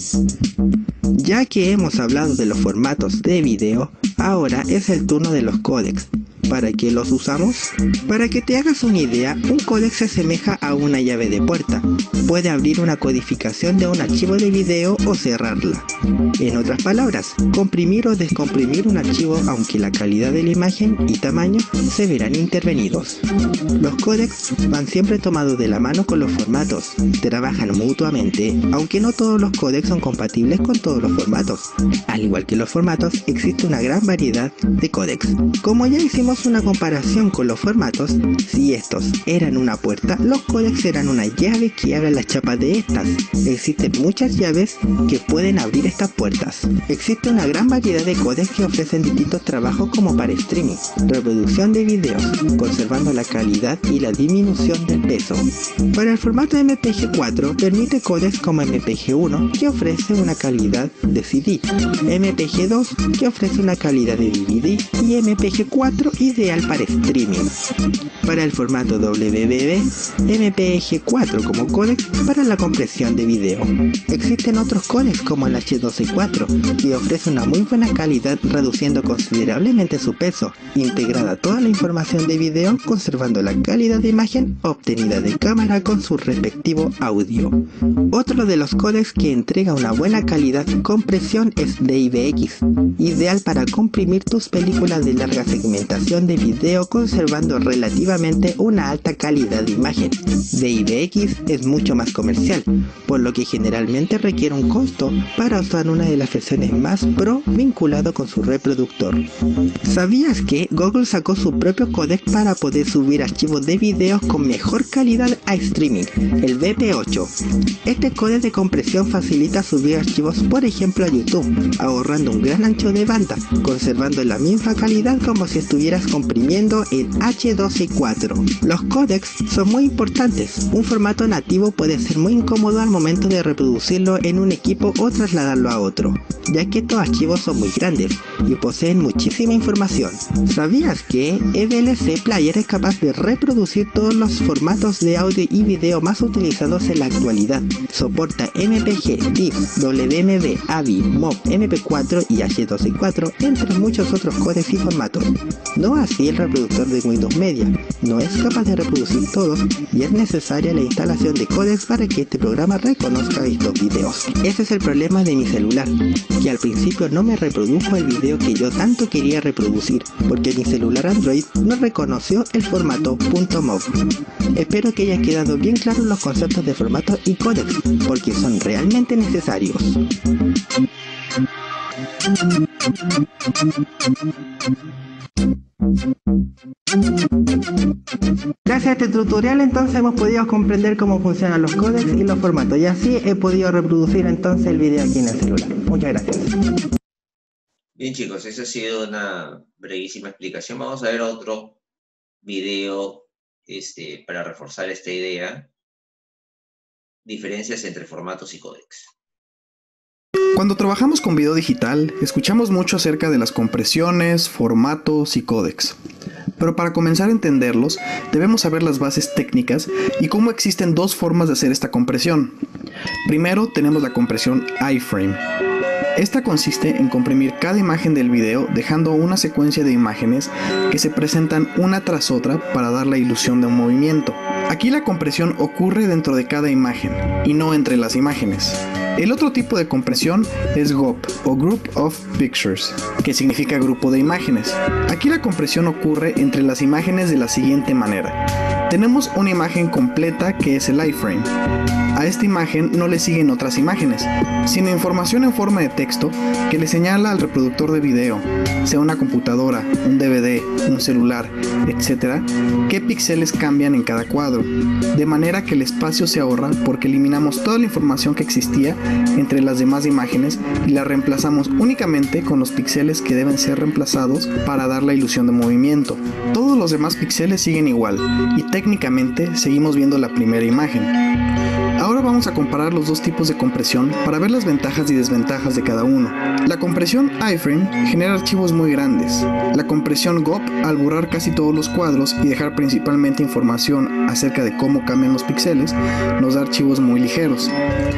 Ya que hemos hablado de los formatos de video, ahora es el turno de los códecs. ¿Para qué los usamos? Para que te hagas una idea, un códec se asemeja a una llave de puerta. Puede abrir una codificación de un archivo de video o cerrarla. En otras palabras, comprimir o descomprimir un archivo aunque la calidad de la imagen y tamaño se verán intervenidos. Los códecs van siempre tomados de la mano con los formatos, trabajan mutuamente, aunque no todos los códecs son compatibles con todos los formatos. Al igual que los formatos, existe una gran variedad de códecs. Como ya hicimos una comparación con los formatos, si estos eran una puerta, los códecs serán una llave que abre las chapas de estas. Existen muchas llaves que pueden abrir estas puertas. Existe una gran variedad de códecs que ofrecen distintos trabajos como para streaming, reproducción de videos, conservando la calidad y la disminución del peso. Para el formato M P G cuatro permite códecs como M P G uno, que ofrece una calidad de C D, M P G dos, que ofrece una calidad de D V D, y M P G cuatro ideal para streaming. Para el formato W M V, M P E G cuatro como códec para la compresión de video. Existen otros códecs como el H dos C cuatro, que ofrece una muy buena calidad reduciendo considerablemente su peso, integrada toda la información de video conservando la calidad de imagen obtenida de cámara con su respectivo audio. Otro de los códecs que entrega una buena calidad compresión es D I V X, ideal para comprimir tus películas de larga segmentación de video conservando relativamente una alta calidad de imagen. D I V X es mucho más comercial, por lo que generalmente requiere un costo para usar una de las versiones más pro vinculado con su reproductor. ¿Sabías que Google sacó su propio códec para poder subir archivos de videos con mejor calidad a streaming, el V P ocho? Este códec de compresión facilita subir archivos por ejemplo a YouTube, ahorrando un gran ancho de banda, conservando la misma calidad como si estuvieras comprimiendo en H dos C cuatro. Los códecs son muy importantes. Un formato nativo puede ser muy incómodo al momento de reproducirlo en un equipo o trasladarlo a otro, ya que estos archivos son muy grandes y poseen muchísima información. ¿Sabías que E V L C Player es capaz de reproducir todos los formatos de audio y video más utilizados en la actualidad? Soporta M P G, D I V, W M V, A V I, MOV, M P cuatro y H dos C cuatro, entre muchos otros códecs y formatos. No así el reproductor de Windows Media, no es capaz de reproducir todos y es necesaria la instalación de códecs codecs para que este programa reconozca estos videos. Ese es el problema de mi celular, que al principio no me reprodujo el video que yo tanto quería reproducir, porque mi celular Android no reconoció el formato .mov. Espero que haya quedado bien claros los conceptos de formato y codecs, porque son realmente necesarios. Gracias a este tutorial entonces hemos podido comprender cómo funcionan los códecs y los formatos, y así he podido reproducir entonces el video aquí en el celular. Muchas gracias. Bien chicos, esa ha sido una brevísima explicación. Vamos a ver otro video este, para reforzar esta idea. Diferencias entre formatos y códecs. Cuando trabajamos con video digital, escuchamos mucho acerca de las compresiones, formatos y códecs. Pero para comenzar a entenderlos, debemos saber las bases técnicas y cómo existen dos formas de hacer esta compresión. Primero tenemos la compresión iframe. Esta consiste en comprimir cada imagen del video dejando una secuencia de imágenes que se presentan una tras otra para dar la ilusión de un movimiento. Aquí la compresión ocurre dentro de cada imagen y no entre las imágenes. El otro tipo de compresión es G O P o Group of Pictures, que significa grupo de imágenes. Aquí la compresión ocurre entre las imágenes de la siguiente manera. Tenemos una imagen completa que es el iframe. A esta imagen no le siguen otras imágenes, sino información en forma de texto que le señala al reproductor de video, sea una computadora, un D V D, un celular, etcétera, qué píxeles cambian en cada cuadro, de manera que el espacio se ahorra porque eliminamos toda la información que existía entre las demás imágenes y la reemplazamos únicamente con los píxeles que deben ser reemplazados para dar la ilusión de movimiento. Todos los demás píxeles siguen igual y técnicamente seguimos viendo la primera imagen. Ahora vamos a comparar los dos tipos de compresión para ver las ventajas y desventajas de cada uno. La compresión iframe genera archivos muy grandes. La compresión G O P, al borrar casi todos los cuadros y dejar principalmente información acerca de cómo cambian los píxeles, nos da archivos muy ligeros.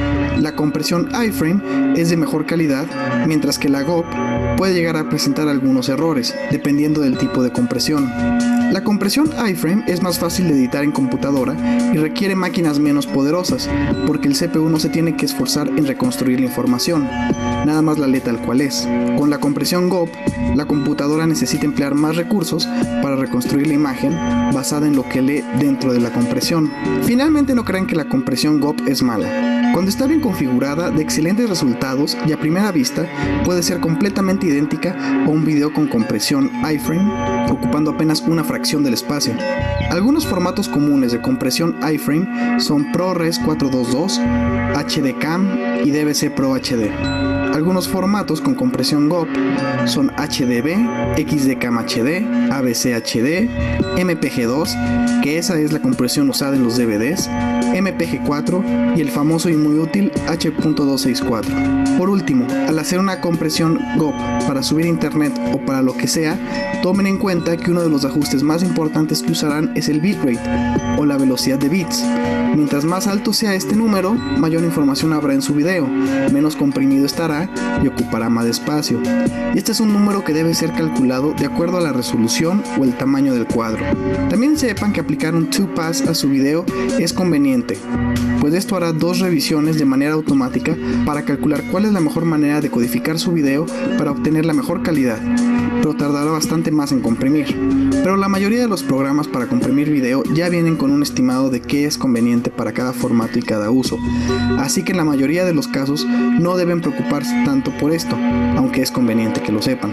La compresión iframe es de mejor calidad, mientras que la G O P puede llegar a presentar algunos errores, dependiendo del tipo de compresión. La compresión iframe es más fácil de editar en computadora y requiere máquinas menos poderosas, porque el C P U no se tiene que esforzar en reconstruir la información, nada más la lee tal cual es. Con la compresión G O P, la computadora necesita emplear más recursos para reconstruir la imagen basada en lo que lee dentro de la compresión. Finalmente, no crean que la compresión G O P es mala. Cuando está bien configurada, de excelentes resultados y a primera vista puede ser completamente idéntica a un video con compresión iframe, ocupando apenas una fracción del espacio. Algunos formatos comunes de compresión iframe son ProRes cuatrocientos veintidós, H D Cam y D V C Pro H D. Algunos formatos con compresión G O P son H D B, X D Cam H D, A V C H D, M P G dos, que esa es la compresión usada en los D V Ds, M P G cuatro y el famoso y muy útil H punto doscientos sesenta y cuatro. Por último, al hacer una compresión G O P para subir a internet o para lo que sea, tomen en cuenta que uno de los ajustes más importantes que usarán es el bitrate o la velocidad de bits. Mientras más alto sea este número, mayor información habrá en su video, menos comprimido estará y ocupará más espacio. Y este es un número que debe ser calculado de acuerdo a la resolución o el tamaño del cuadro. También sepan que aplicar un two pass a su video es conveniente, pues esto hará dos revisiones de manera automática para calcular cuál es la mejor manera de codificar su video para obtener la mejor calidad, pero tardará bastante más en comprimir. Pero la mayoría de los programas para comprimir video ya vienen con un estimado de qué es conveniente para cada formato y cada uso, así que en la mayoría de los casos no deben preocuparse tanto por esto, aunque es conveniente que lo sepan.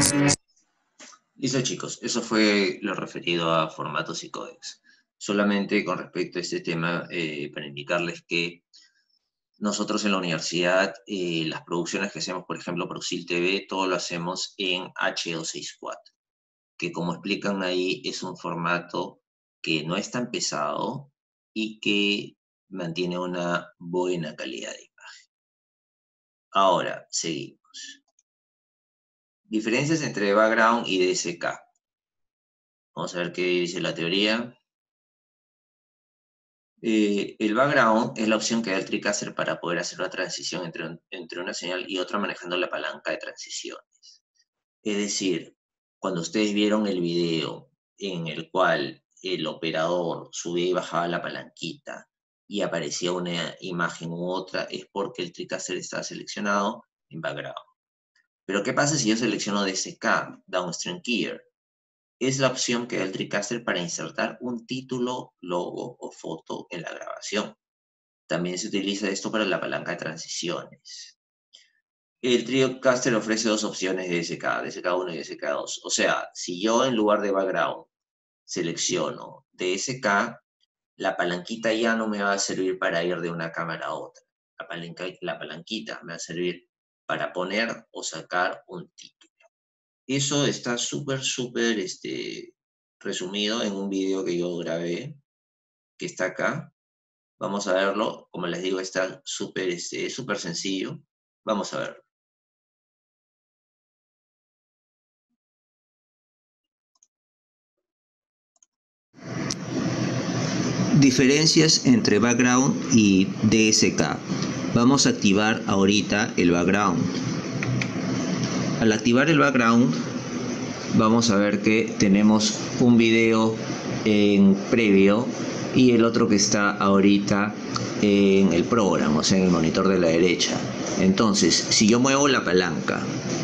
Listo chicos, eso fue lo referido a formatos y códecs. Solamente con respecto a este tema, eh, para indicarles que nosotros en la universidad, eh, las producciones que hacemos, por ejemplo, Prosil T V, todo lo hacemos en H doscientos sesenta y cuatro, que como explican ahí, es un formato que no es tan pesado y que mantiene una buena calidad de imagen. Ahora, seguimos. Diferencias entre background y D S K. Vamos a ver qué dice la teoría. Eh, el background es la opción que da el TriCaster para poder hacer una transición entre, un, entre una señal y otra manejando la palanca de transiciones. Es decir, cuando ustedes vieron el video en el cual el operador subía y bajaba la palanquita y aparecía una imagen u otra, es porque el TriCaster está seleccionado en background. Pero ¿qué pasa si yo selecciono D S K, Downstream Keyer? Es la opción que da el TriCaster para insertar un título, logo o foto en la grabación. También se utiliza esto para la palanca de transiciones. El TriCaster ofrece dos opciones de D S K, D S K uno y D S K dos. O sea, si yo en lugar de background selecciono D S K, la palanquita ya no me va a servir para ir de una cámara a otra. La, palanca, la palanquita me va a servir para poner o sacar un título. Eso está súper, súper este, resumido en un video que yo grabé, que está acá. Vamos a verlo. Como les digo, está súper este, súper sencillo. Vamos a verlo. Diferencias entre background y D S K. Vamos a activar ahorita el background. Al activar el background, vamos a ver que tenemos un video en previo y el otro que está ahorita en el programa, o sea, en el monitor de la derecha. Entonces, si yo muevo la palanca,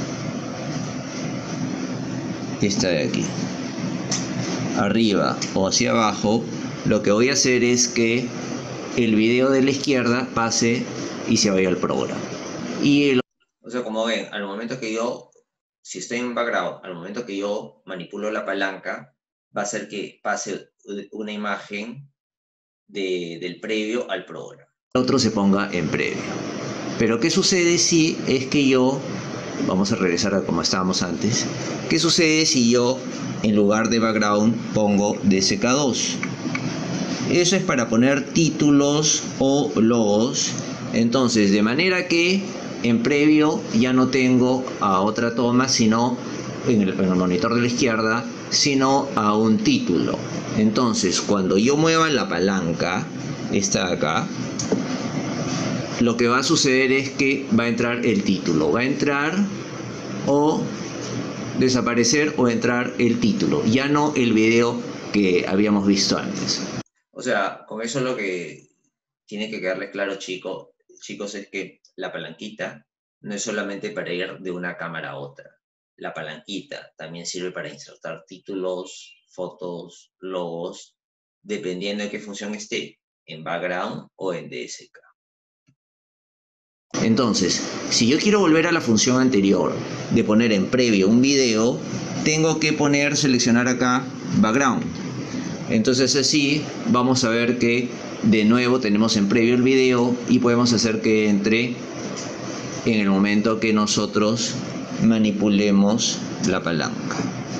esta de aquí, arriba o hacia abajo, lo que voy a hacer es que el video de la izquierda pase y se vaya al programa. Y el... O sea, como ven, al momento que yo, si estoy en background, al momento que yo manipulo la palanca, va a hacer que pase una imagen de, del previo al programa. El otro se ponga en previo. Pero ¿qué sucede si es que yo, vamos a regresar a como estábamos antes, ¿qué sucede si yo en lugar de background pongo D S K dos? Eso es para poner títulos o logos. Entonces, de manera que en previo ya no tengo a otra toma, sino en el, en el monitor de la izquierda, sino a un título. Entonces, cuando yo mueva la palanca, esta de acá, lo que va a suceder es que va a entrar el título. Va a entrar o desaparecer o entrar el título. Ya no el video que habíamos visto antes. O sea, con eso lo que tiene que quedarles claro, chicos, chicos, es que la palanquita no es solamente para ir de una cámara a otra. La palanquita también sirve para insertar títulos, fotos, logos, dependiendo de qué función esté, en background o en D S K. Entonces, si yo quiero volver a la función anterior de poner en previo un video, tengo que poner, seleccionar acá background. Entonces así vamos a ver que de nuevo tenemos en previo el video y podemos hacer que entre en el momento que nosotros manipulemos la palanca.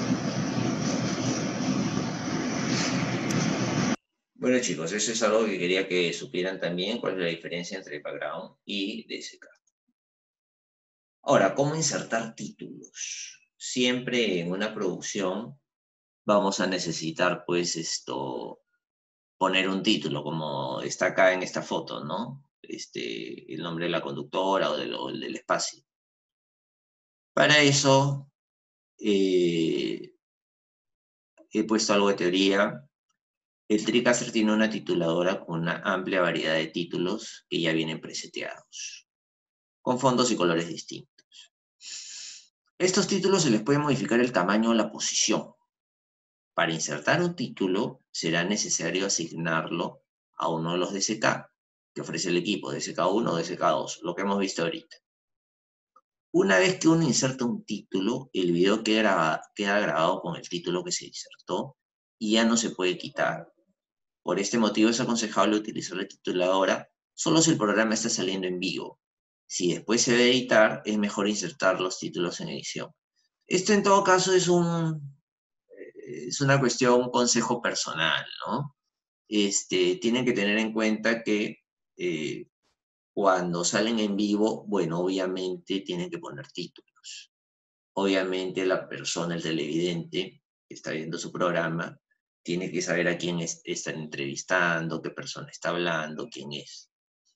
Bueno chicos, eso es algo que quería que supieran también, cuál es la diferencia entre background y D S K. Ahora, ¿cómo insertar títulos? Siempre en una producción vamos a necesitar, pues, esto, poner un título, como está acá en esta foto, ¿no? Este, el nombre de la conductora o, de lo, o el del espacio. Para eso, eh, he puesto algo de teoría. El TriCaster tiene una tituladora con una amplia variedad de títulos que ya vienen preseteados, con fondos y colores distintos. Estos títulos se les puede modificar el tamaño o la posición. Para insertar un título, será necesario asignarlo a uno de los D S K que ofrece el equipo, D S K uno o D S K dos, lo que hemos visto ahorita. Una vez que uno inserta un título, el video queda grabado, queda grabado con el título que se insertó y ya no se puede quitar. Por este motivo es aconsejable utilizar la tituladora solo si el programa está saliendo en vivo. Si después se debe editar, es mejor insertar los títulos en edición. Esto en todo caso es un... es una cuestión, un consejo personal, ¿no? Este, tienen que tener en cuenta que eh, cuando salen en vivo, bueno, obviamente tienen que poner títulos. Obviamente la persona, el televidente, que está viendo su programa, tiene que saber a quién es, están entrevistando, qué persona está hablando, quién es.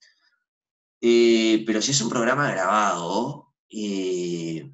Eh, pero si es un programa grabado, eh,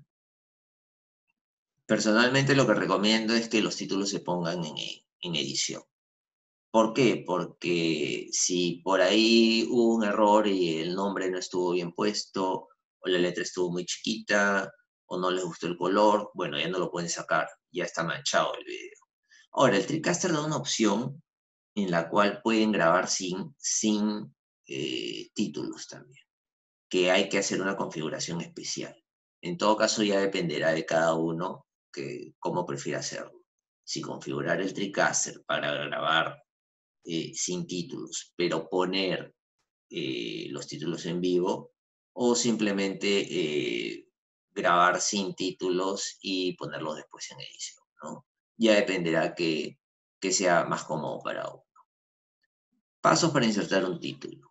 personalmente lo que recomiendo es que los títulos se pongan en, en edición. ¿Por qué? Porque si por ahí hubo un error y el nombre no estuvo bien puesto, o la letra estuvo muy chiquita, o no les gustó el color, bueno, ya no lo pueden sacar, ya está manchado el video. Ahora, el TriCaster da una opción en la cual pueden grabar sin, sin eh, títulos también, que hay que hacer una configuración especial. En todo caso, ya dependerá de cada uno que, cómo prefiera hacerlo. Si configurar el TriCaster para grabar eh, sin títulos, pero poner eh, los títulos en vivo, o simplemente eh, grabar sin títulos y ponerlos después en edición, ¿no? Ya dependerá que, que sea más cómodo para uno. Pasos para insertar un título.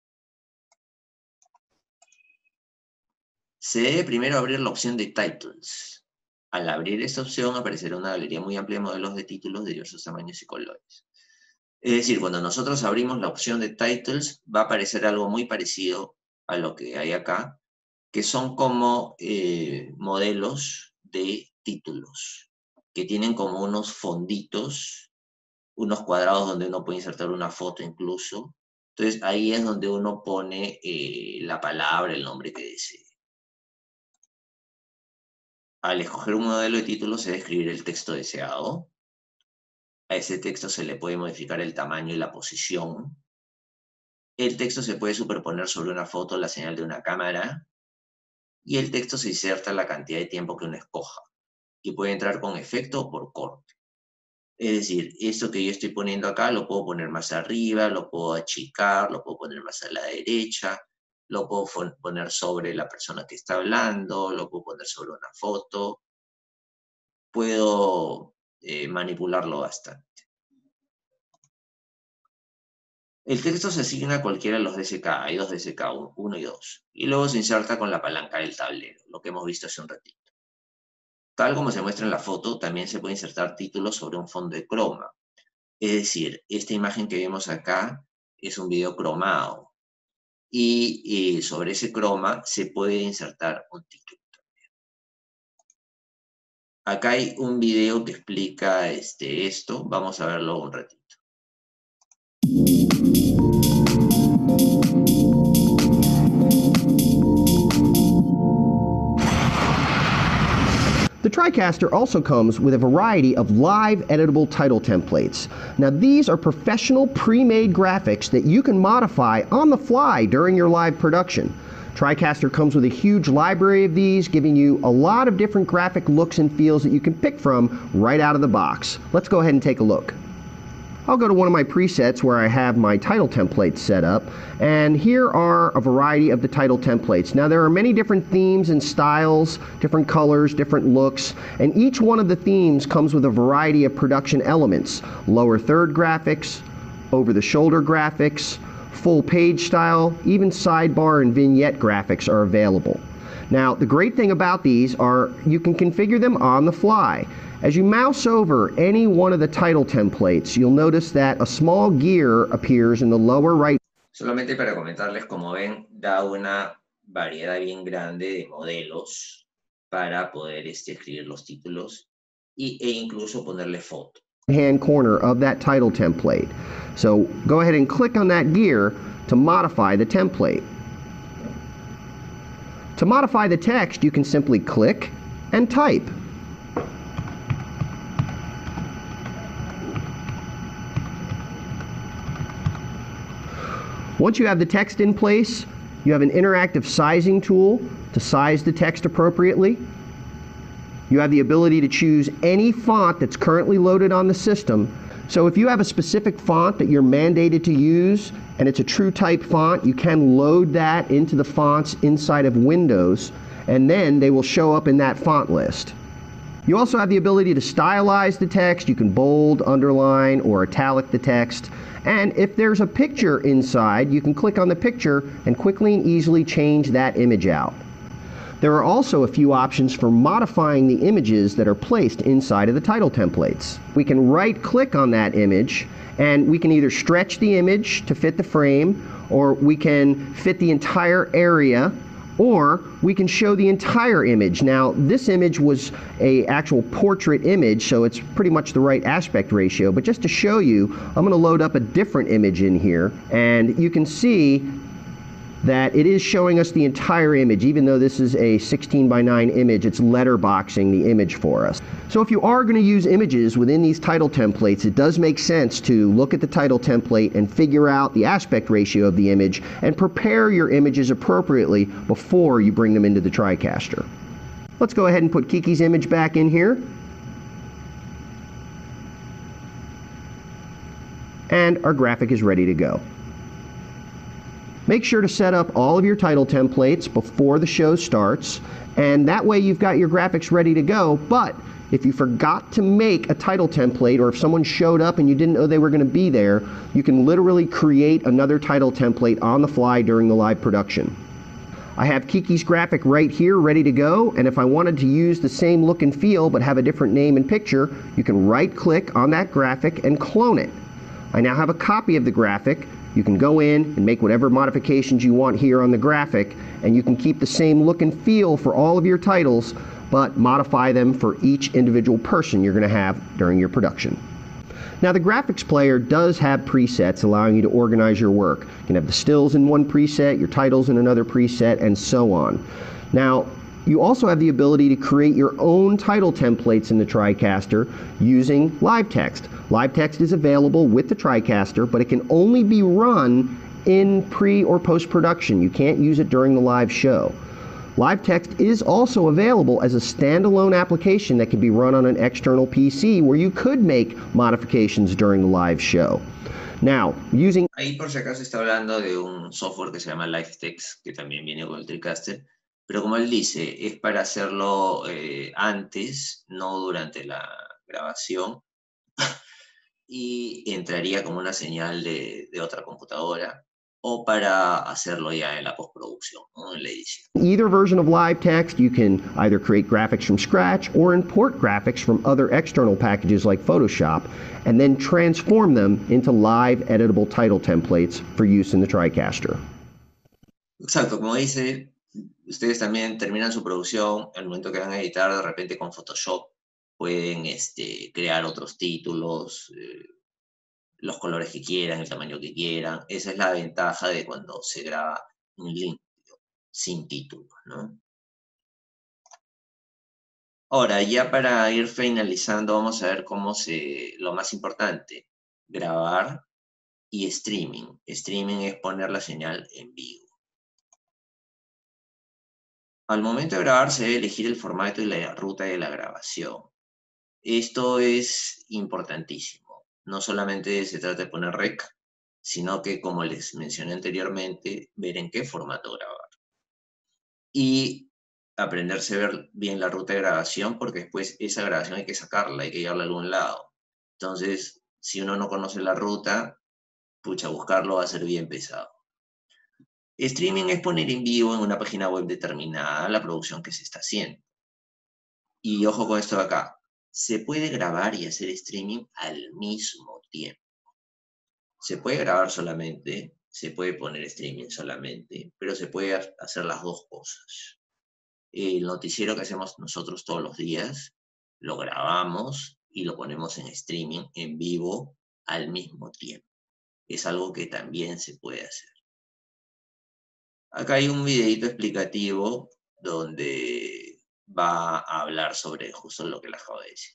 Se debe primero abrir la opción de Titles. Al abrir esta opción aparecerá una galería muy amplia de modelos de títulos de diversos tamaños y colores. Es decir, cuando nosotros abrimos la opción de Titles, va a aparecer algo muy parecido a lo que hay acá, que son como eh, modelos de títulos, que tienen como unos fonditos, unos cuadrados donde uno puede insertar una foto incluso. Entonces ahí es donde uno pone eh, la palabra, el nombre que desee. Al escoger un modelo de título se debe escribir el texto deseado. A ese texto se le puede modificar el tamaño y la posición. El texto se puede superponer sobre una foto, la señal de una cámara. Y el texto se inserta la cantidad de tiempo que uno escoja. Y puede entrar con efecto o por corte. Es decir, esto que yo estoy poniendo acá lo puedo poner más arriba, lo puedo achicar, lo puedo poner más a la derecha, lo puedo poner sobre la persona que está hablando, lo puedo poner sobre una foto. Puedo eh, manipularlo bastante. El texto se asigna a cualquiera de los D S K, hay dos D S K, uno y dos, y luego se inserta con la palanca del tablero, lo que hemos visto hace un ratito. Tal como se muestra en la foto, también se puede insertar títulos sobre un fondo de croma. Es decir, esta imagen que vemos acá es un video cromado, y, y sobre ese croma se puede insertar un título también. Acá hay un video que explica este, esto, vamos a verlo un ratito. The TriCaster also comes with a variety of live editable title templates. Now these are professional pre-made graphics that you can modify on the fly during your live production. TriCaster comes with a huge library of these, giving you a lot of different graphic looks and feels that you can pick from right out of the box. Let's go ahead and take a look. I'll go to one of my presets where I have my title templates set up, and here are a variety of the title templates. Now there are many different themes and styles, different colors, different looks, and each one of the themes comes with a variety of production elements. Lower third graphics, over-the-shoulder graphics, full page style, even sidebar and vignette graphics are available. Now the great thing about these are you can configure them on the fly. As you mouse over any one of the title templates, you'll notice that a small gear appears in the lower right. Solamente para comentarles, como ven, da una variedad bien grande de modelos para poder este, escribir los títulos y, e incluso ponerle foto. Hand corner of that title template. So go ahead and click on that gear to modify the template. To modify the text, you can simply click and type. Once you have the text in place, you have an interactive sizing tool to size the text appropriately. You have the ability to choose any font that's currently loaded on the system. So if you have a specific font that you're mandated to use, and it's a TrueType font, you can load that into the fonts inside of Windows, and then they will show up in that font list. You also have the ability to stylize the text. You can bold, underline, or italic the text. And if there's a picture inside, you can click on the picture and quickly and easily change that image out. There are also a few options for modifying the images that are placed inside of the title templates. We can right-click on that image, and we can either stretch the image to fit the frame, or we can fit the entire area, Or we can show the entire image. Now, this image was a actual portrait image, so it's pretty much the right aspect ratio. But just to show you, I'm going to load up a different image in here, and you can see that it is showing us the entire image. Even though this is a sixteen by nine image, it's letterboxing the image for us. So if you are going to use images within these title templates, it does make sense to look at the title template and figure out the aspect ratio of the image and prepare your images appropriately before you bring them into the TriCaster. Let's go ahead and put Kiki's image back in here. And our graphic is ready to go. Make sure to set up all of your title templates before the show starts, and that way you've got your graphics ready to go. But if you forgot to make a title template, or if someone showed up and you didn't know they were going to be there, you can literally create another title template on the fly during the live production. I have Kiki's graphic right here ready to go, and if I wanted to use the same look and feel but have a different name and picture, you can right click on that graphic and clone it. I now have a copy of the graphic. You can go in and make whatever modifications you want here on the graphic, and you can keep the same look and feel for all of your titles, but modify them for each individual person you're going to have during your production. Now, the graphics player does have presets allowing you to organize your work. You can have the stills in one preset, your titles in another preset, and so on. Now, you also have the ability to create your own title templates in the TriCaster using live text. Live text is available with the TriCaster, but it can only be run in pre or post-production. You can't use it during the live show. Live text is also available as a standalone application that can be run on an external P C where you could make modifications during the live show. Now, using... Ahí por si acaso está hablando de un software que se llama LiveText, que también viene con el TriCaster. Pero como él dice, es para hacerlo eh, antes, no durante la grabación, y entraría como una señal de, de otra computadora, o para hacerlo ya en la postproducción, ¿no? En la edición. Either version of LiveText, you can either create graphics from scratch or import graphics from other external packages like Photoshop, and then transform them into live editable title templates for use in the TriCaster. Exacto, como dice, ustedes también terminan su producción, al momento que van a editar, de repente con Photoshop pueden este, crear otros títulos, eh, los colores que quieran, el tamaño que quieran. Esa es la ventaja de cuando se graba un limpio, sin títulos, ¿no? Ahora, ya para ir finalizando, vamos a ver cómo se... Lo más importante, grabar y streaming. Streaming es poner la señal en vivo. Al momento de grabar se debe elegir el formato y la ruta de la grabación. Esto es importantísimo. No solamente se trata de poner rec, sino que, como les mencioné anteriormente, ver en qué formato grabar. Y aprenderse a ver bien la ruta de grabación, porque después esa grabación hay que sacarla, hay que llevarla a algún lado. Entonces, si uno no conoce la ruta, pucha, buscarlo va a ser bien pesado. Streaming es poner en vivo en una página web determinada la producción que se está haciendo. Y ojo con esto de acá. Se puede grabar y hacer streaming al mismo tiempo. Se puede grabar solamente, se puede poner streaming solamente, pero se puede hacer las dos cosas. El noticiero que hacemos nosotros todos los días, lo grabamos y lo ponemos en streaming, en vivo, al mismo tiempo. Es algo que también se puede hacer. Acá hay un videito explicativo donde va a hablar sobre justo lo que les acabo de decir.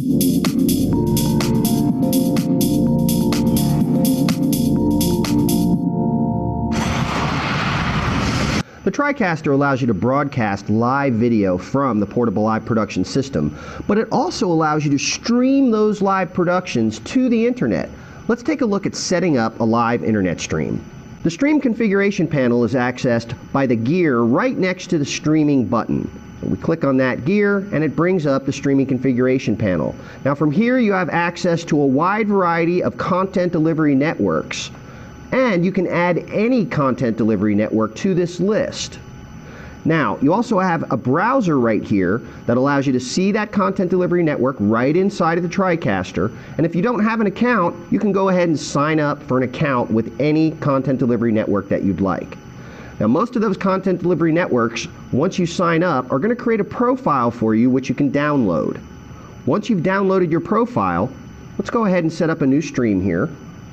The TriCaster allows you to broadcast live video from the portable live production system, but it also allows you to stream those live productions to the internet. Let's take a look at setting up a live internet stream. The stream configuration panel is accessed by the gear right next to the streaming button. So we click on that gear and it brings up the streaming configuration panel. Now from here you have access to a wide variety of content delivery networks, and you can add any content delivery network to this list. Now, you also have a browser right here that allows you to see that content delivery network right inside of the TriCaster, and if you don't have an account, you can go ahead and sign up for an account with any content delivery network that you'd like. Now, most of those content delivery networks, once you sign up, are going to create a profile for you which you can download. Once you've downloaded your profile, let's go ahead and set up a new stream here.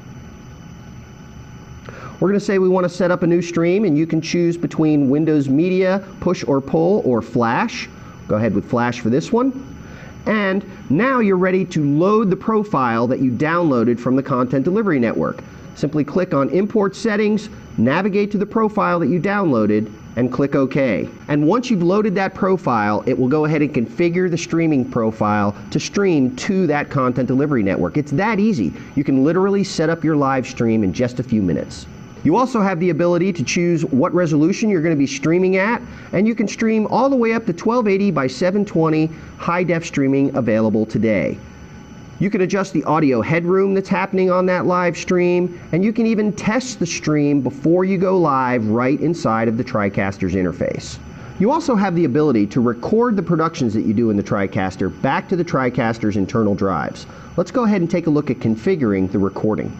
We're going to say we want to set up a new stream, and you can choose between Windows Media, Push or Pull, or Flash. Go ahead with Flash for this one. And now you're ready to load the profile that you downloaded from the Content Delivery Network. Simply click on Import Settings, navigate to the profile that you downloaded, and click OK. And once you've loaded that profile, it will go ahead and configure the streaming profile to stream to that Content Delivery Network. It's that easy. You can literally set up your live stream in just a few minutes. You also have the ability to choose what resolution you're going to be streaming at, and you can stream all the way up to twelve eighty by seven twenty high-def streaming available today. You can adjust the audio headroom that's happening on that live stream, and you can even test the stream before you go live right inside of the TriCaster's interface. You also have the ability to record the productions that you do in the TriCaster back to the TriCaster's internal drives. Let's go ahead and take a look at configuring the recording.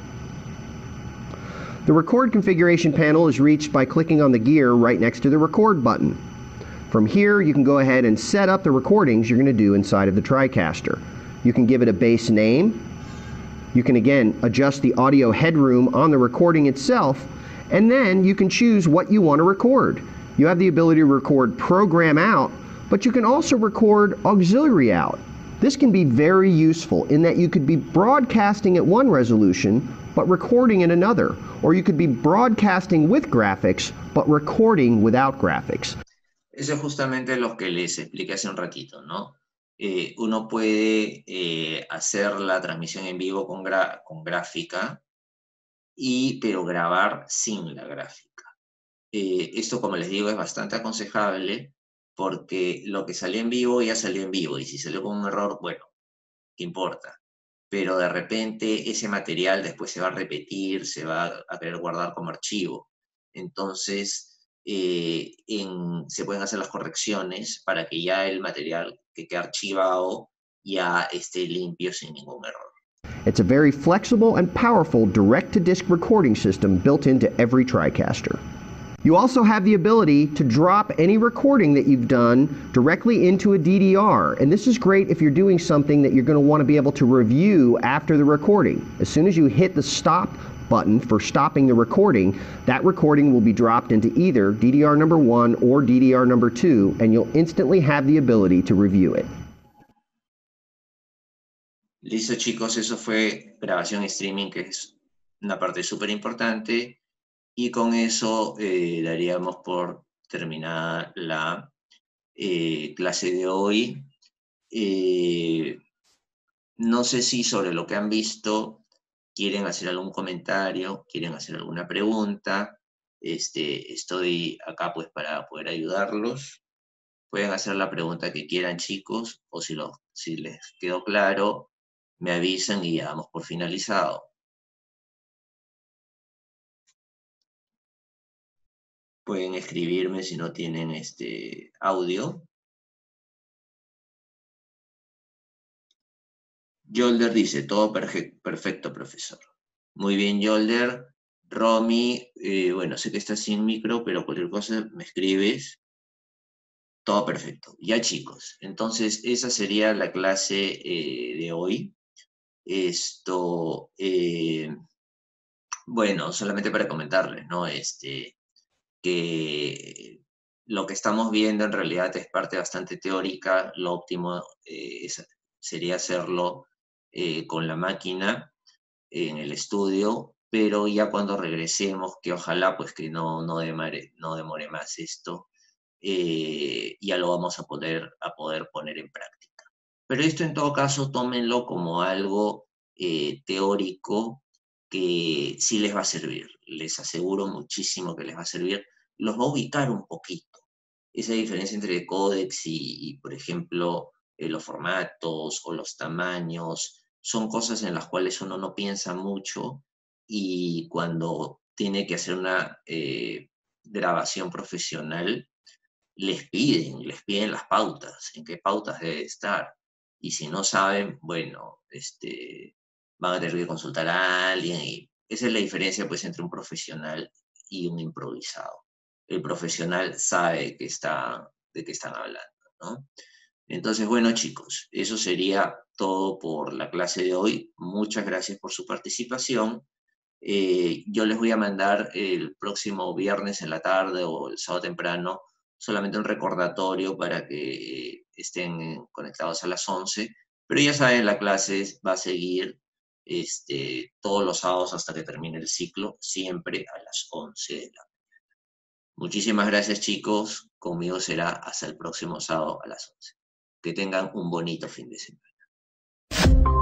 The Record Configuration panel is reached by clicking on the gear right next to the Record button. From here, you can go ahead and set up the recordings you're going to do inside of the TriCaster. You can give it a base name. You can again adjust the audio headroom on the recording itself, and then you can choose what you want to record. You have the ability to record program out, but you can also record auxiliary out. This can be very useful in that you could be broadcasting at one resolution, but recording in another. Or you could be broadcasting with graphics, but recording without graphics. Eso es justamente lo que les expliqué hace un ratito, ¿no? Eh, uno puede eh, hacer la transmisión en vivo con, gra con gráfica, y, pero grabar sin la gráfica. Eh, esto, como les digo, es bastante aconsejable porque lo que salió en vivo ya salió en vivo, y si salió con un error, bueno, ¿qué importa? Pero de repente ese material después se va a repetir, se va a querer guardar como archivo. Entonces, eh, en, se pueden hacer las correcciones para que ya el material que quede archivado ya esté limpio sin ningún error. It's a very flexible and powerful direct-to-disc recording system built into every TriCaster. You also have the ability to drop any recording that you've done directly into a D D R, and this is great if you're doing something that you're going to want to be able to review after the recording. As soon as you hit the stop button for stopping the recording, that recording will be dropped into either D D R number one or D D R number two, and you'll instantly have the ability to review it. Listo, chicos, eso fue grabación y streaming, que es una parte súper importante. Y con eso eh, daríamos por terminada la eh, clase de hoy. Eh, no sé si sobre lo que han visto quieren hacer algún comentario, quieren hacer alguna pregunta. Este, estoy acá pues para poder ayudarlos. Pueden hacer la pregunta que quieran, chicos, o si, lo, si les quedó claro, me avisan y ya damos por finalizado. Pueden escribirme si no tienen este audio. Yolder dice, todo perfecto, profesor. Muy bien, Yolder. Romy, eh, bueno, sé que estás sin micro, pero cualquier cosa me escribes. Todo perfecto. Ya, chicos. Entonces, esa sería la clase eh, de hoy. Esto, eh, bueno, solamente para comentarles, ¿no? Este... que lo que estamos viendo en realidad es parte bastante teórica. Lo óptimo eh, es, sería hacerlo eh, con la máquina eh, en el estudio, pero ya cuando regresemos, que ojalá pues que no, no, demore, no demore más esto, eh, ya lo vamos a poder, a poder poner en práctica. Pero esto en todo caso tómenlo como algo eh, teórico que sí les va a servir. Les aseguro muchísimo que les va a servir. Los va a ubicar un poquito. Esa diferencia entre códex y, y por ejemplo, eh, los formatos o los tamaños, son cosas en las cuales uno no piensa mucho, y cuando tiene que hacer una eh, grabación profesional, les piden, les piden las pautas, en qué pautas debe estar. Y si no saben, bueno, este, van a tener que consultar a alguien, y esa es la diferencia pues entre un profesional y un improvisado. el profesional sabe que está, de qué están hablando, ¿no? Entonces, bueno, chicos, eso sería todo por la clase de hoy. Muchas gracias por su participación. Eh, yo les voy a mandar el próximo viernes en la tarde o el sábado temprano solamente un recordatorio para que estén conectados a las once, pero ya saben, la clase va a seguir este, todos los sábados hasta que termine el ciclo, siempre a las once de la mañana. Muchísimas gracias, chicos. Conmigo será hasta el próximo sábado a las once. Que tengan un bonito fin de semana.